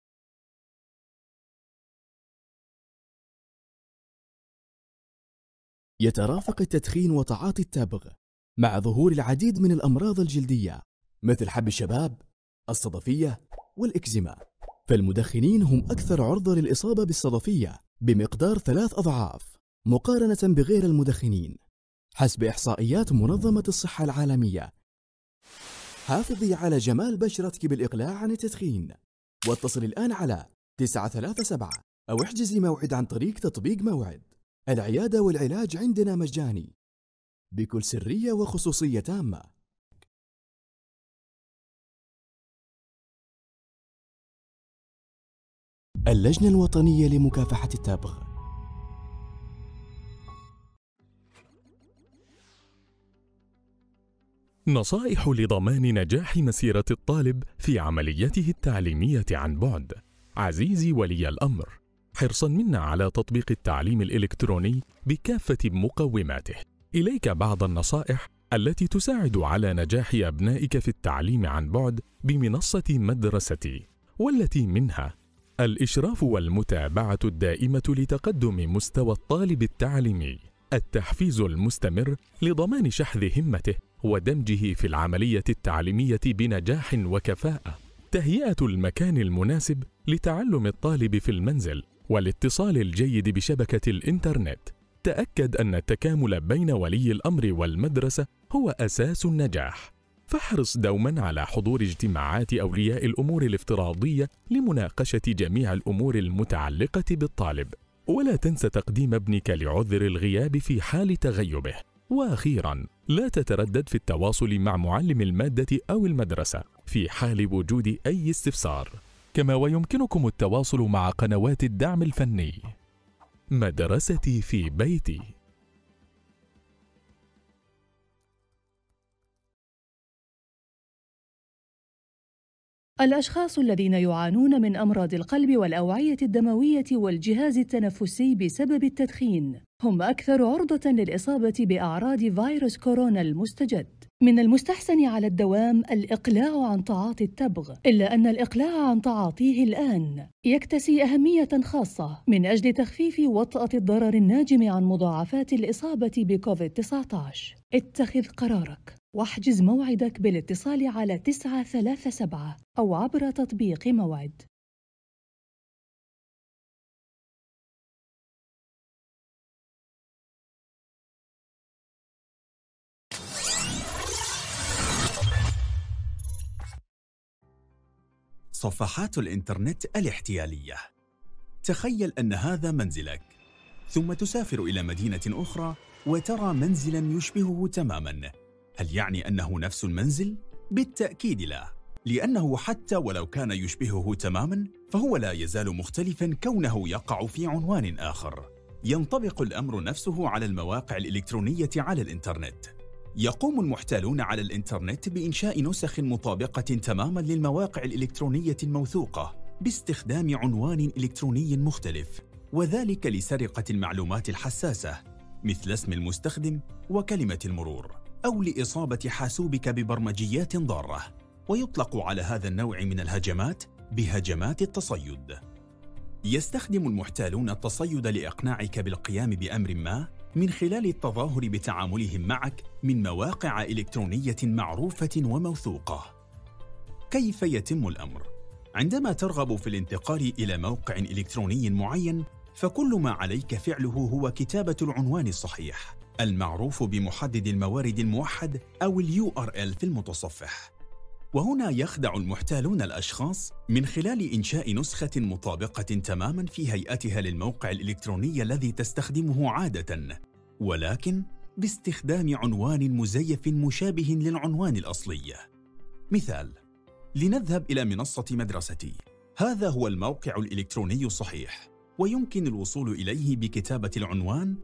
يترافق التدخين وتعاطي التبغ مع ظهور العديد من الأمراض الجلدية مثل حب الشباب، الصدفية والإكزيما، فالمدخنين هم أكثر عرضة للإصابة بالصدفية بمقدار 3 أضعاف مقارنة بغير المدخنين حسب إحصائيات منظمة الصحة العالمية. حافظي على جمال بشرتك بالإقلاع عن التدخين، واتصل الآن على 937 أو احجزي موعد عن طريق تطبيق موعد. العيادة والعلاج عندنا مجاني بكل سرية وخصوصية تامة. اللجنة الوطنية لمكافحة التبغ. نصائح لضمان نجاح مسيرة الطالب في عمليته التعليمية عن بعد. عزيزي ولي الأمر، حرصا منا على تطبيق التعليم الإلكتروني بكافة مقوماته. إليك بعض النصائح التي تساعد على نجاح أبنائك في التعليم عن بعد بمنصة مدرستي، والتي منها الإشراف والمتابعة الدائمة لتقدم مستوى الطالب التعليمي، التحفيز المستمر لضمان شحذ همته ودمجه في العملية التعليمية بنجاح وكفاءة، تهيئة المكان المناسب لتعلم الطالب في المنزل، والاتصال الجيد بشبكة الإنترنت. تأكد أن التكامل بين ولي الأمر والمدرسة هو أساس النجاح، فاحرص دوما على حضور اجتماعات أولياء الأمور الافتراضية لمناقشة جميع الأمور المتعلقة بالطالب، ولا تنس تقديم ابنك لعذر الغياب في حال تغيبه. وأخيرا، لا تتردد في التواصل مع معلم المادة أو المدرسة في حال وجود أي استفسار، كما ويمكنكم التواصل مع قنوات الدعم الفني. مدرستي في بيتي. الأشخاص الذين يعانون من أمراض القلب والأوعية الدموية والجهاز التنفسي بسبب التدخين هم أكثر عرضة للإصابة بأعراض فيروس كورونا المستجد. من المستحسن على الدوام الإقلاع عن تعاطي التبغ، إلا أن الإقلاع عن تعاطيه الآن يكتسي أهمية خاصة من أجل تخفيف وطأة الضرر الناجم عن مضاعفات الإصابة بكوفيد-19. اتخذ قرارك واحجز موعدك بالاتصال على 937 أو عبر تطبيق موعد. صفحات الإنترنت الاحتيالية. تخيل أن هذا منزلك، ثم تسافر إلى مدينة أخرى وترى منزلاً يشبهه تماماً. هل يعني أنه نفس المنزل؟ بالتأكيد لا، لأنه حتى ولو كان يشبهه تماماً فهو لا يزال مختلفاً كونه يقع في عنوان آخر. ينطبق الأمر نفسه على المواقع الإلكترونية على الإنترنت. يقوم المحتالون على الإنترنت بإنشاء نسخ مطابقة تماماً للمواقع الإلكترونية الموثوقة باستخدام عنوان إلكتروني مختلف، وذلك لسرقة المعلومات الحساسة مثل اسم المستخدم وكلمة المرور، أو لإصابة حاسوبك ببرمجيات ضارة. ويطلق على هذا النوع من الهجمات بهجمات التصيد. يستخدم المحتالون التصيد لإقناعك بالقيام بأمر ما من خلال التظاهر بتعاملهم معك من مواقع إلكترونية معروفة وموثوقة. كيف يتم الأمر؟ عندما ترغب في الانتقال إلى موقع إلكتروني معين، فكل ما عليك فعله هو كتابة العنوان الصحيح المعروف بمحدد الموارد الموحد أو URL في المتصفح. وهنا يخدع المحتالون الأشخاص من خلال إنشاء نسخة مطابقة تماماً في هيئتها للموقع الإلكتروني الذي تستخدمه عادةً، ولكن باستخدام عنوان مزيف مشابه للعنوان الأصلي. مثال: لنذهب إلى منصة مدرستي. هذا هو الموقع الإلكتروني الصحيح، ويمكن الوصول إليه بكتابة العنوان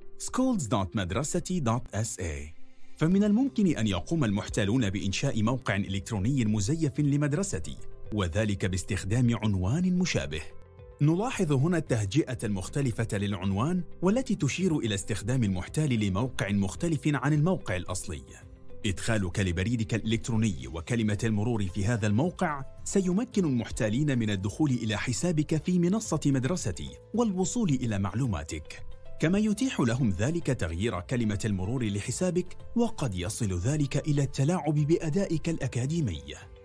schools.madrasati.sa. فمن الممكن أن يقوم المحتالون بإنشاء موقع إلكتروني مزيف لمدرستي، وذلك باستخدام عنوان مشابه. نلاحظ هنا التهجئة المختلفة للعنوان والتي تشير إلى استخدام المحتال لموقع مختلف عن الموقع الأصلي. إدخالك لبريدك الإلكتروني وكلمة المرور في هذا الموقع سيمكن المحتالين من الدخول إلى حسابك في منصة مدرستي والوصول إلى معلوماتك، كما يتيح لهم ذلك تغيير كلمة المرور لحسابك، وقد يصل ذلك إلى التلاعب بأدائك الأكاديمي.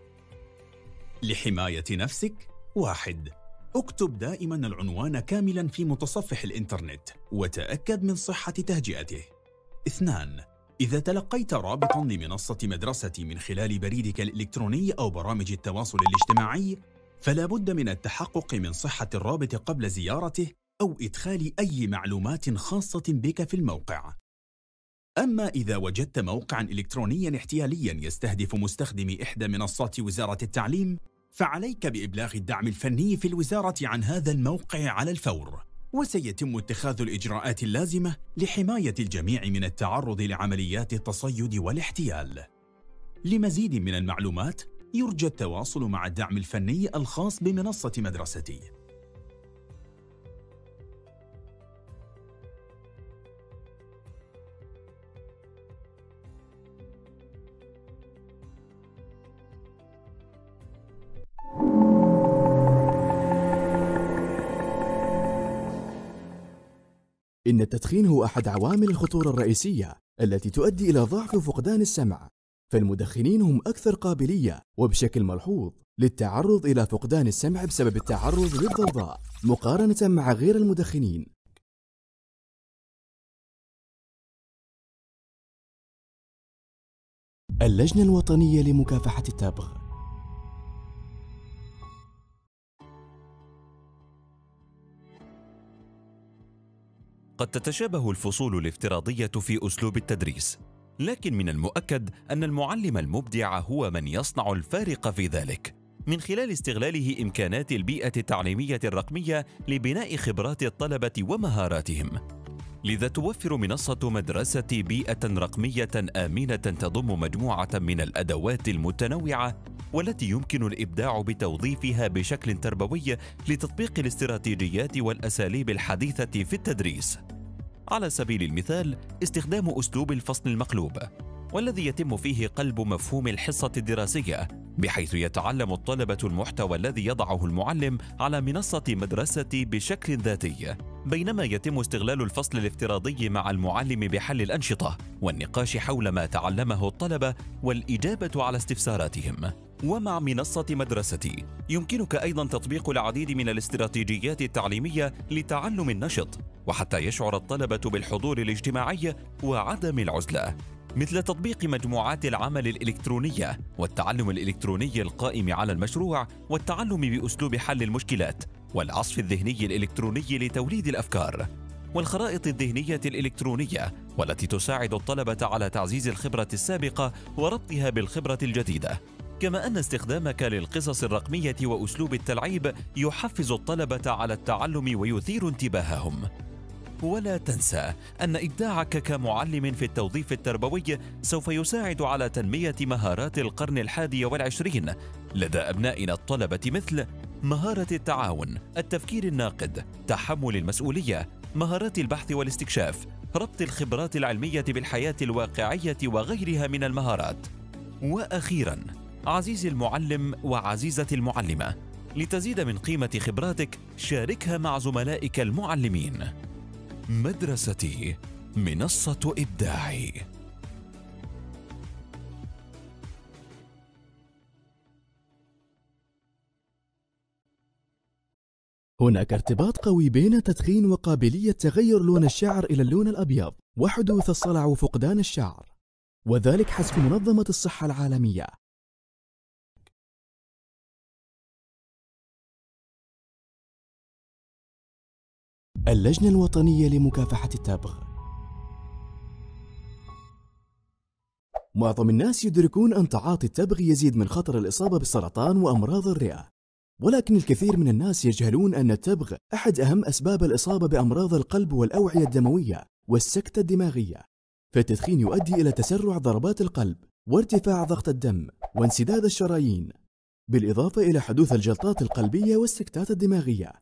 لحماية نفسك: 1. اكتب دائما العنوان كاملا في متصفح الإنترنت وتأكد من صحة تهجئته. 2. إذا تلقيت رابطا لمنصة مدرستي من خلال بريدك الإلكتروني أو برامج التواصل الاجتماعي، فلا بد من التحقق من صحة الرابط قبل زيارته أو إدخال أي معلومات خاصة بك في الموقع. أما إذا وجدت موقعاً إلكترونياً احتيالياً يستهدف مستخدمي إحدى منصات وزارة التعليم، فعليك بإبلاغ الدعم الفني في الوزارة عن هذا الموقع على الفور، وسيتم اتخاذ الإجراءات اللازمة لحماية الجميع من التعرض لعمليات التصيد والاحتيال. لمزيد من المعلومات يرجى التواصل مع الدعم الفني الخاص بمنصة مدرستي. إن التدخين هو أحد عوامل الخطورة الرئيسية التي تؤدي إلى ضعف وفقدان السمع، فالمدخنين هم أكثر قابلية وبشكل ملحوظ للتعرض إلى فقدان السمع بسبب التعرض للضوضاء مقارنة مع غير المدخنين. اللجنة الوطنية لمكافحة التبغ. قد تتشابه الفصول الافتراضية في أسلوب التدريس، لكن من المؤكد أن المعلم المبدع هو من يصنع الفارق في ذلك، من خلال استغلاله إمكانات البيئة التعليمية الرقمية لبناء خبرات الطلبة ومهاراتهم. لذا توفر منصة مدرستي بيئة رقمية آمنة تضم مجموعة من الأدوات المتنوعة والتي يمكن الإبداع بتوظيفها بشكل تربوي لتطبيق الاستراتيجيات والأساليب الحديثة في التدريس. على سبيل المثال، استخدام أسلوب الفصل المقلوب، والذي يتم فيه قلب مفهوم الحصة الدراسية، بحيث يتعلم الطلبة المحتوى الذي يضعه المعلم على منصة مدرستي بشكل ذاتي، بينما يتم استغلال الفصل الافتراضي مع المعلم بحل الأنشطة والنقاش حول ما تعلمه الطلبة والإجابة على استفساراتهم. ومع منصة مدرستي يمكنك أيضاً تطبيق العديد من الاستراتيجيات التعليمية لتعلم النشط، وحتى يشعر الطلبة بالحضور الاجتماعي وعدم العزلة. مثل تطبيق مجموعات العمل الإلكترونية والتعلم الإلكتروني القائم على المشروع والتعلم بأسلوب حل المشكلات والعصف الذهني الإلكتروني لتوليد الأفكار والخرائط الذهنية الإلكترونية، والتي تساعد الطلبة على تعزيز الخبرة السابقة وربطها بالخبرة الجديدة. كما أن استخدامك للقصص الرقمية وأسلوب التلعيب يحفز الطلبة على التعلم ويثير انتباههم. ولا تنسى أن إبداعك كمعلم في التوظيف التربوي سوف يساعد على تنمية مهارات القرن 21 لدى أبنائنا الطلبة، مثل مهارة التعاون، التفكير الناقد، تحمل المسؤولية، مهارات البحث والاستكشاف، ربط الخبرات العلمية بالحياة الواقعية وغيرها من المهارات. وأخيراً، عزيزي المعلم وعزيزتي المعلمة، لتزيد من قيمة خبراتك شاركها مع زملائك المعلمين. مدرستي، منصة إبداعي. هناك ارتباط قوي بين التدخين وقابلية تغير لون الشعر إلى اللون الأبيض وحدوث الصلع وفقدان الشعر، وذلك حسب منظمة الصحة العالمية. اللجنة الوطنية لمكافحة التبغ. معظم الناس يدركون أن تعاطي التبغ يزيد من خطر الإصابة بالسرطان وأمراض الرئة، ولكن الكثير من الناس يجهلون أن التبغ أحد أهم أسباب الإصابة بأمراض القلب والأوعية الدموية والسكتة الدماغية. فالتدخين يؤدي إلى تسرع ضربات القلب وارتفاع ضغط الدم وانسداد الشرايين، بالإضافة إلى حدوث الجلطات القلبية والسكتات الدماغية.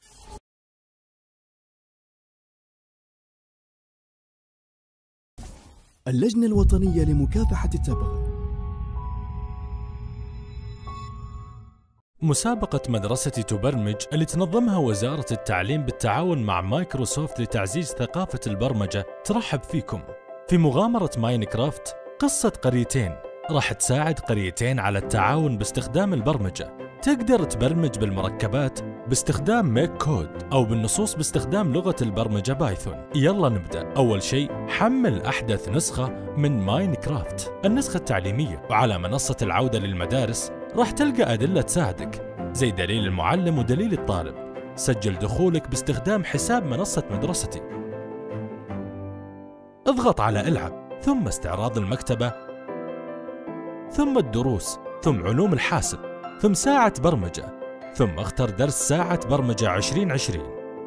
اللجنة الوطنية لمكافحة التبغ. مسابقة مدرسة تبرمج اللي تنظمها وزارة التعليم بالتعاون مع مايكروسوفت لتعزيز ثقافة البرمجة ترحب فيكم في مغامرة ماينكرافت. قصة قريتين راح تساعد قريتين على التعاون باستخدام البرمجة. تقدر تبرمج بالمركبات باستخدام ميك كود أو بالنصوص باستخدام لغة البرمجة بايثون. يلا نبدأ. أول شيء حمل أحدث نسخة من ماينكرافت، النسخة التعليمية، وعلى منصة العودة للمدارس راح تلقى أدلة تساعدك زي دليل المعلم ودليل الطالب. سجل دخولك باستخدام حساب منصة مدرستي. اضغط على العب، ثم استعراض المكتبة، ثم الدروس، ثم علوم الحاسب، ثم ساعة برمجة، ثم اختر درس ساعة برمجة 2020،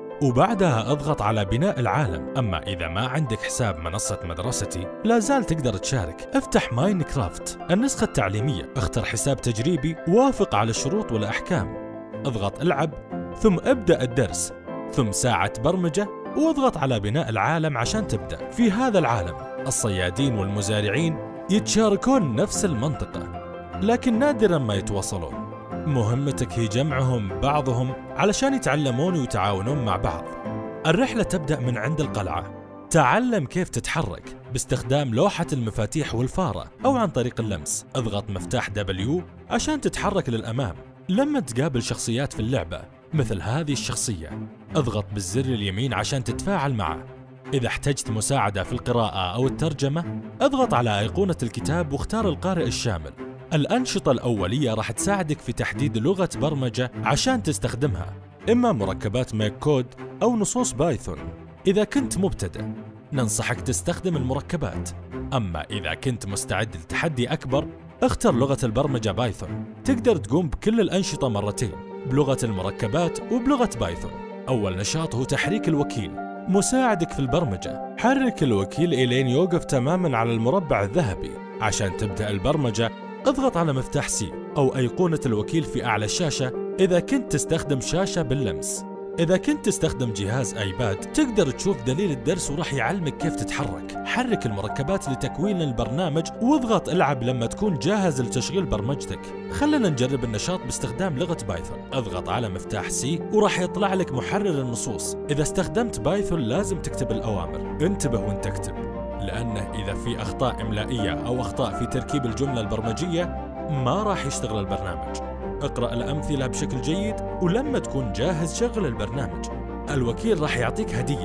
وبعدها اضغط على بناء العالم. أما إذا ما عندك حساب منصة مدرستي لا زال تقدر تشارك. افتح ماينكرافت النسخة التعليمية، اختر حساب تجريبي، وافق على الشروط والأحكام، اضغط العب، ثم ابدأ الدرس، ثم ساعة برمجة، واضغط على بناء العالم عشان تبدأ. في هذا العالم الصيادين والمزارعين يتشاركون نفس المنطقة لكن نادرا ما يتواصلون. مهمتك هي جمعهم بعضهم علشان يتعلمون ويتعاونون مع بعض. الرحلة تبدأ من عند القلعة. تعلم كيف تتحرك باستخدام لوحة المفاتيح والفارة أو عن طريق اللمس. اضغط مفتاح W عشان تتحرك للأمام. لما تقابل شخصيات في اللعبة مثل هذه الشخصية اضغط بالزر اليمين عشان تتفاعل معه. إذا احتجت مساعدة في القراءة أو الترجمة اضغط على أيقونة الكتاب واختار القارئ الشامل. الأنشطة الأولية راح تساعدك في تحديد لغة برمجة عشان تستخدمها، إما مركبات ميك كود أو نصوص بايثون. إذا كنت مبتدئ ننصحك تستخدم المركبات، أما إذا كنت مستعد لتحدي أكبر اختر لغة البرمجة بايثون. تقدر تقوم بكل الأنشطة مرتين بلغة المركبات وبلغة بايثون. أول نشاط هو تحريك الوكيل. مساعدك في البرمجة، حرك الوكيل إلين يوقف تماما على المربع الذهبي. عشان تبدأ البرمجة اضغط على مفتاح سي أو أيقونة الوكيل في أعلى الشاشة إذا كنت تستخدم شاشة باللمس. إذا كنت تستخدم جهاز آيباد تقدر تشوف دليل الدرس وراح يعلمك كيف تتحرك. حرك المركبات لتكوين البرنامج واضغط العب لما تكون جاهز لتشغيل برمجتك. خلنا نجرب النشاط باستخدام لغة بايثون. اضغط على مفتاح سي وراح يطلع لك محرر النصوص. إذا استخدمت بايثون لازم تكتب الأوامر. انتبه وانت تكتب، لأنه إذا في أخطاء إملائية أو أخطاء في تركيب الجملة البرمجية ما راح يشتغل البرنامج. اقرأ الأمثلة بشكل جيد ولما تكون جاهز شغل البرنامج. الوكيل راح يعطيك هدية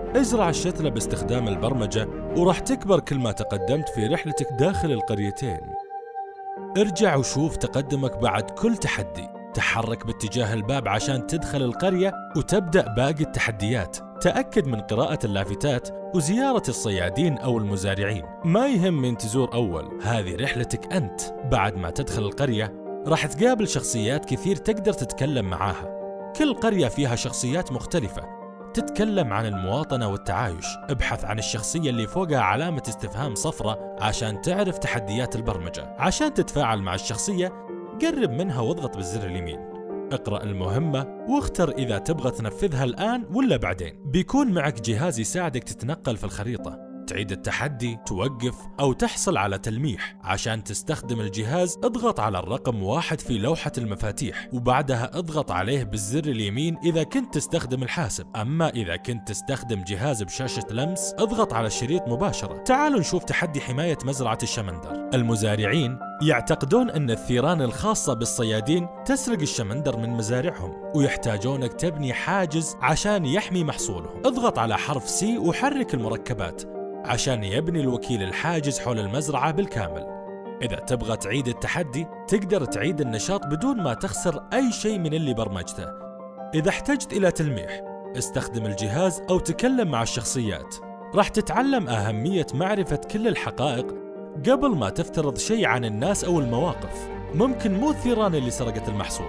ازرع الشتلة باستخدام البرمجة وراح تكبر كل ما تقدمت في رحلتك داخل القريتين. ارجع وشوف تقدمك بعد كل تحدي. تحرك باتجاه الباب عشان تدخل القرية وتبدأ باقي التحديات. تأكد من قراءة اللافتات وزيارة الصيادين أو المزارعين. ما يهم من تزور أول، هذه رحلتك أنت. بعد ما تدخل القرية راح تقابل شخصيات كثير تقدر تتكلم معاها. كل قرية فيها شخصيات مختلفة تتكلم عن المواطنة والتعايش. ابحث عن الشخصية اللي فوقها علامة استفهام صفراء عشان تعرف تحديات البرمجة. عشان تتفاعل مع الشخصية قرب منها واضغط بالزر اليمين. اقرأ المهمة واختر إذا تبغى تنفذها الآن ولا بعدين. بيكون معك جهاز يساعدك تتنقل في الخريطة، تعيد التحدي، توقف أو تحصل على تلميح. عشان تستخدم الجهاز اضغط على الرقم 1 في لوحة المفاتيح وبعدها اضغط عليه بالزر اليمين إذا كنت تستخدم الحاسب. أما إذا كنت تستخدم جهاز بشاشة لمس اضغط على الشريط مباشرة. تعالوا نشوف تحدي حماية مزرعة الشمندر. المزارعين يعتقدون أن الثيران الخاصة بالصيادين تسرق الشمندر من مزارعهم ويحتاجونك تبني حاجز عشان يحمي محصولهم. اضغط على حرف سي وحرك المركبات عشان يبني الوكيل الحاجز حول المزرعة بالكامل. إذا تبغى تعيد التحدي تقدر تعيد النشاط بدون ما تخسر أي شيء من اللي برمجته. إذا احتجت إلى تلميح استخدم الجهاز أو تكلم مع الشخصيات. راح تتعلم أهمية معرفة كل الحقائق قبل ما تفترض شيء عن الناس أو المواقف. ممكن مو الثيران اللي سرقت المحصول.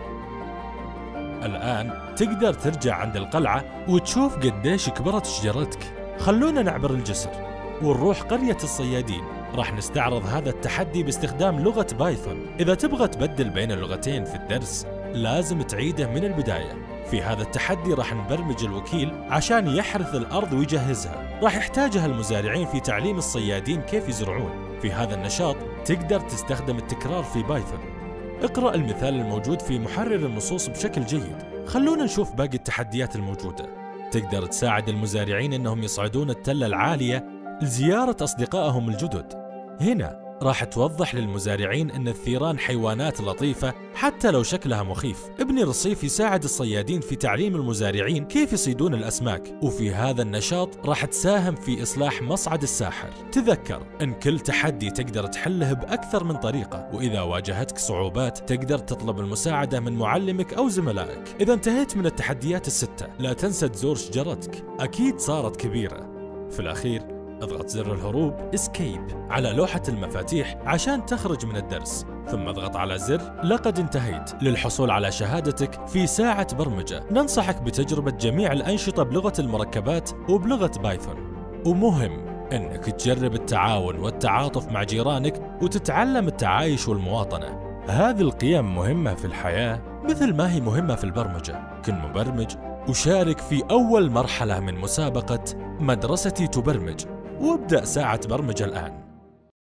الآن تقدر ترجع عند القلعة وتشوف قديش كبرت شجرتك. خلونا نعبر الجسر ونروح قرية الصيادين. راح نستعرض هذا التحدي باستخدام لغة بايثون. إذا تبغى تبدل بين اللغتين في الدرس لازم تعيده من البداية. في هذا التحدي راح نبرمج الوكيل عشان يحرث الأرض ويجهزها. راح يحتاجها المزارعين في تعليم الصيادين كيف يزرعون. في هذا النشاط تقدر تستخدم التكرار في بايثون. اقرأ المثال الموجود في محرر النصوص بشكل جيد. خلونا نشوف باقي التحديات الموجودة. تقدر تساعد المزارعين انهم يصعدون التلة العالية لزيارة أصدقائهم الجدد. هنا راح توضح للمزارعين أن الثيران حيوانات لطيفة حتى لو شكلها مخيف. ابني رصيف يساعد الصيادين في تعليم المزارعين كيف يصيدون الأسماك. وفي هذا النشاط راح تساهم في إصلاح مصعد الساحر. تذكر أن كل تحدي تقدر تحله بأكثر من طريقة، وإذا واجهتك صعوبات تقدر تطلب المساعدة من معلمك أو زملائك. إذا انتهيت من التحديات الستة لا تنسى تزور شجرتك، أكيد صارت كبيرة. في الأخير اضغط زر الهروب Escape على لوحة المفاتيح عشان تخرج من الدرس، ثم اضغط على زر لقد انتهيت للحصول على شهادتك في ساعة برمجة. ننصحك بتجربة جميع الأنشطة بلغة المركبات وبلغة بايثون. ومهم انك تجرب التعاون والتعاطف مع جيرانك وتتعلم التعايش والمواطنة. هذه القيم مهمة في الحياة مثل ما هي مهمة في البرمجة. كن مبرمج وشارك في أول مرحلة من مسابقة مدرستي تبرمج، وابدأ ساعة برمجة الآن.